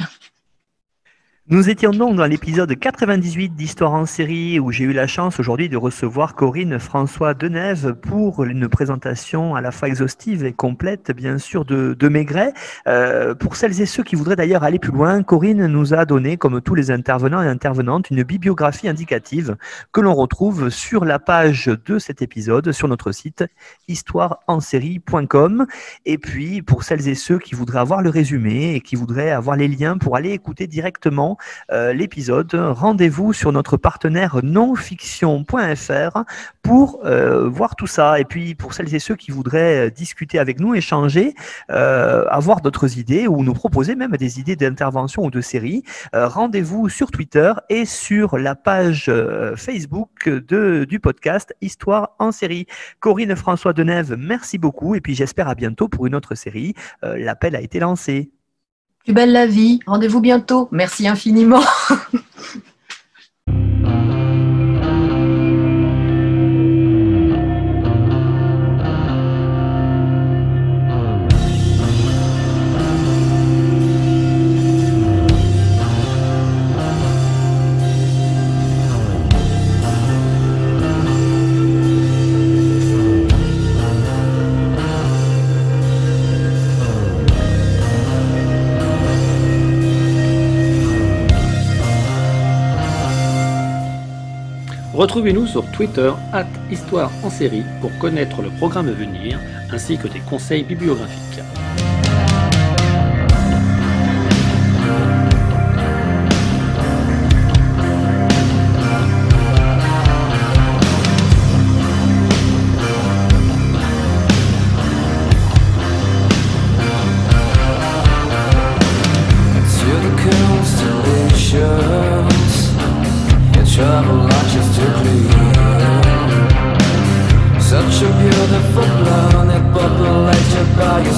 Nous étions donc dans l'épisode quatre-vingt-dix-huit d'Histoire en série où j'ai eu la chance aujourd'hui de recevoir Corinne François Denève pour une présentation à la fois exhaustive et complète, bien sûr, de, de Maigret. Euh, pour celles et ceux qui voudraient d'ailleurs aller plus loin, Corinne nous a donné, comme tous les intervenants et intervenantes, une bibliographie indicative que l'on retrouve sur la page de cet épisode sur notre site histoire en série point com. Et puis, pour celles et ceux qui voudraient avoir le résumé et qui voudraient avoir les liens pour aller écouter directement Euh, l'épisode, rendez-vous sur notre partenaire nonfiction point f r pour euh, voir tout ça. Et puis pour celles et ceux qui voudraient discuter avec nous, échanger, euh, avoir d'autres idées ou nous proposer même des idées d'intervention ou de série, euh, rendez-vous sur Twitter et sur la page euh, Facebook de, du podcast Histoire en série. Corinne François Denève, merci beaucoup et puis j'espère à bientôt pour une autre série. Euh, l'appel a été lancé. Plus belle la vie. Rendez-vous bientôt. Merci infiniment. Retrouvez-nous sur Twitter arobase Histoire en série pour connaître le programme à venir ainsi que des conseils bibliographiques. Travel launches to clear. Such a beautiful planet populated by your